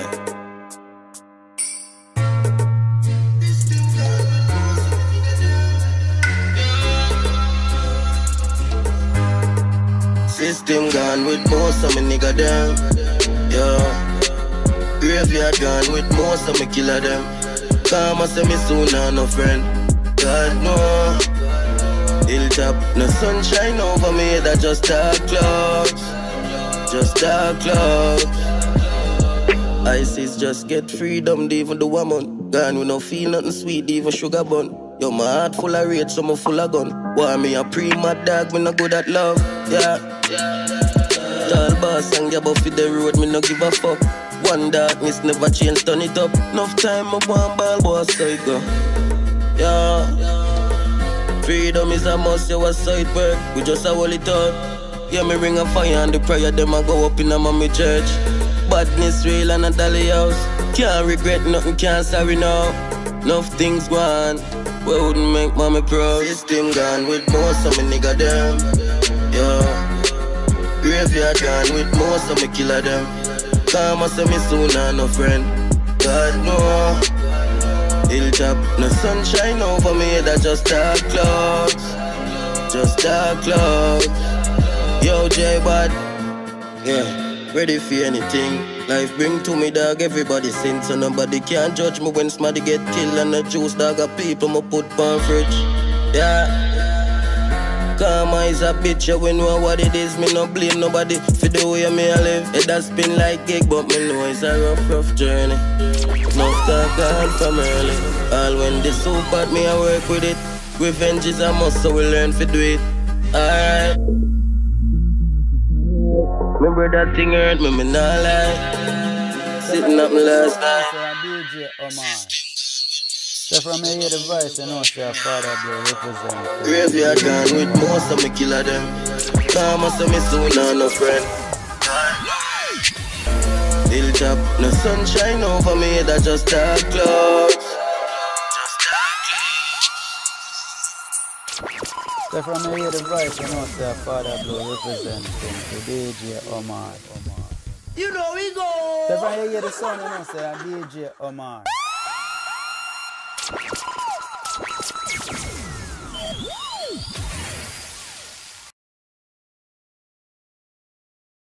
System gone with most of me nigga them. Yo, graveyard gone with most of me killer them. Come and say me soon and no friend. God no. Hilltop, no sunshine over me, that just dark clouds. Just dark clouds. ISIS just get freedom, they even do a month. Gone we no feel nothing sweet, even sugar bun. Yo, my heart full of rage, so me full of gun. Why me a pre-mad dog, me no good at love, yeah. Tall boss and get off the road, me no give a fuck. One darkness never change, turn it up. Enough time, I want ball, boss, so it go. Yeah. Freedom is a must, you a side work. We just a hold it up. Yeah, me ring a fire and the prayer, them a go up in a mommy church. Badness real and a dolly house. Can't regret nothing, can't sorry now. Enough things gone, we wouldn't make mommy proud. System gone with most of me nigga them. Yeah. Graveyard gone with most of me killer them. Come and say me soon and no friend. God no. Hilltop, no sunshine over me, that just dark clouds. Just dark clouds. Yo, J-Bad. Yeah. Ready for anything. Life bring to me, dog, everybody sin. So nobody can judge me when somebody get killed. And the juice, dog, a people me put on fridge. Yeah. Karma is a bitch, yeah, we know what it is. Me no blame nobody for the way me I live. It does spin like gig, but me know it's a rough, rough journey. No talk gone from early. All when the soup at me, I work with it. Revenge is a must, so we learn to do it. Alright. Remember that thing hurt me, me not lie. Sitting up my last night. D J Omar. So from me hear the voice, you know, say father blow represent. Graveyard gone with most of me killer them. Come and say me soon and no friend. Hilltop, no sunshine over me, that just dark clouds. So from me hear the voice, you know, say father blow representing the D J Omar. You know we go. So from you hear the sound, you know, say D J Omar.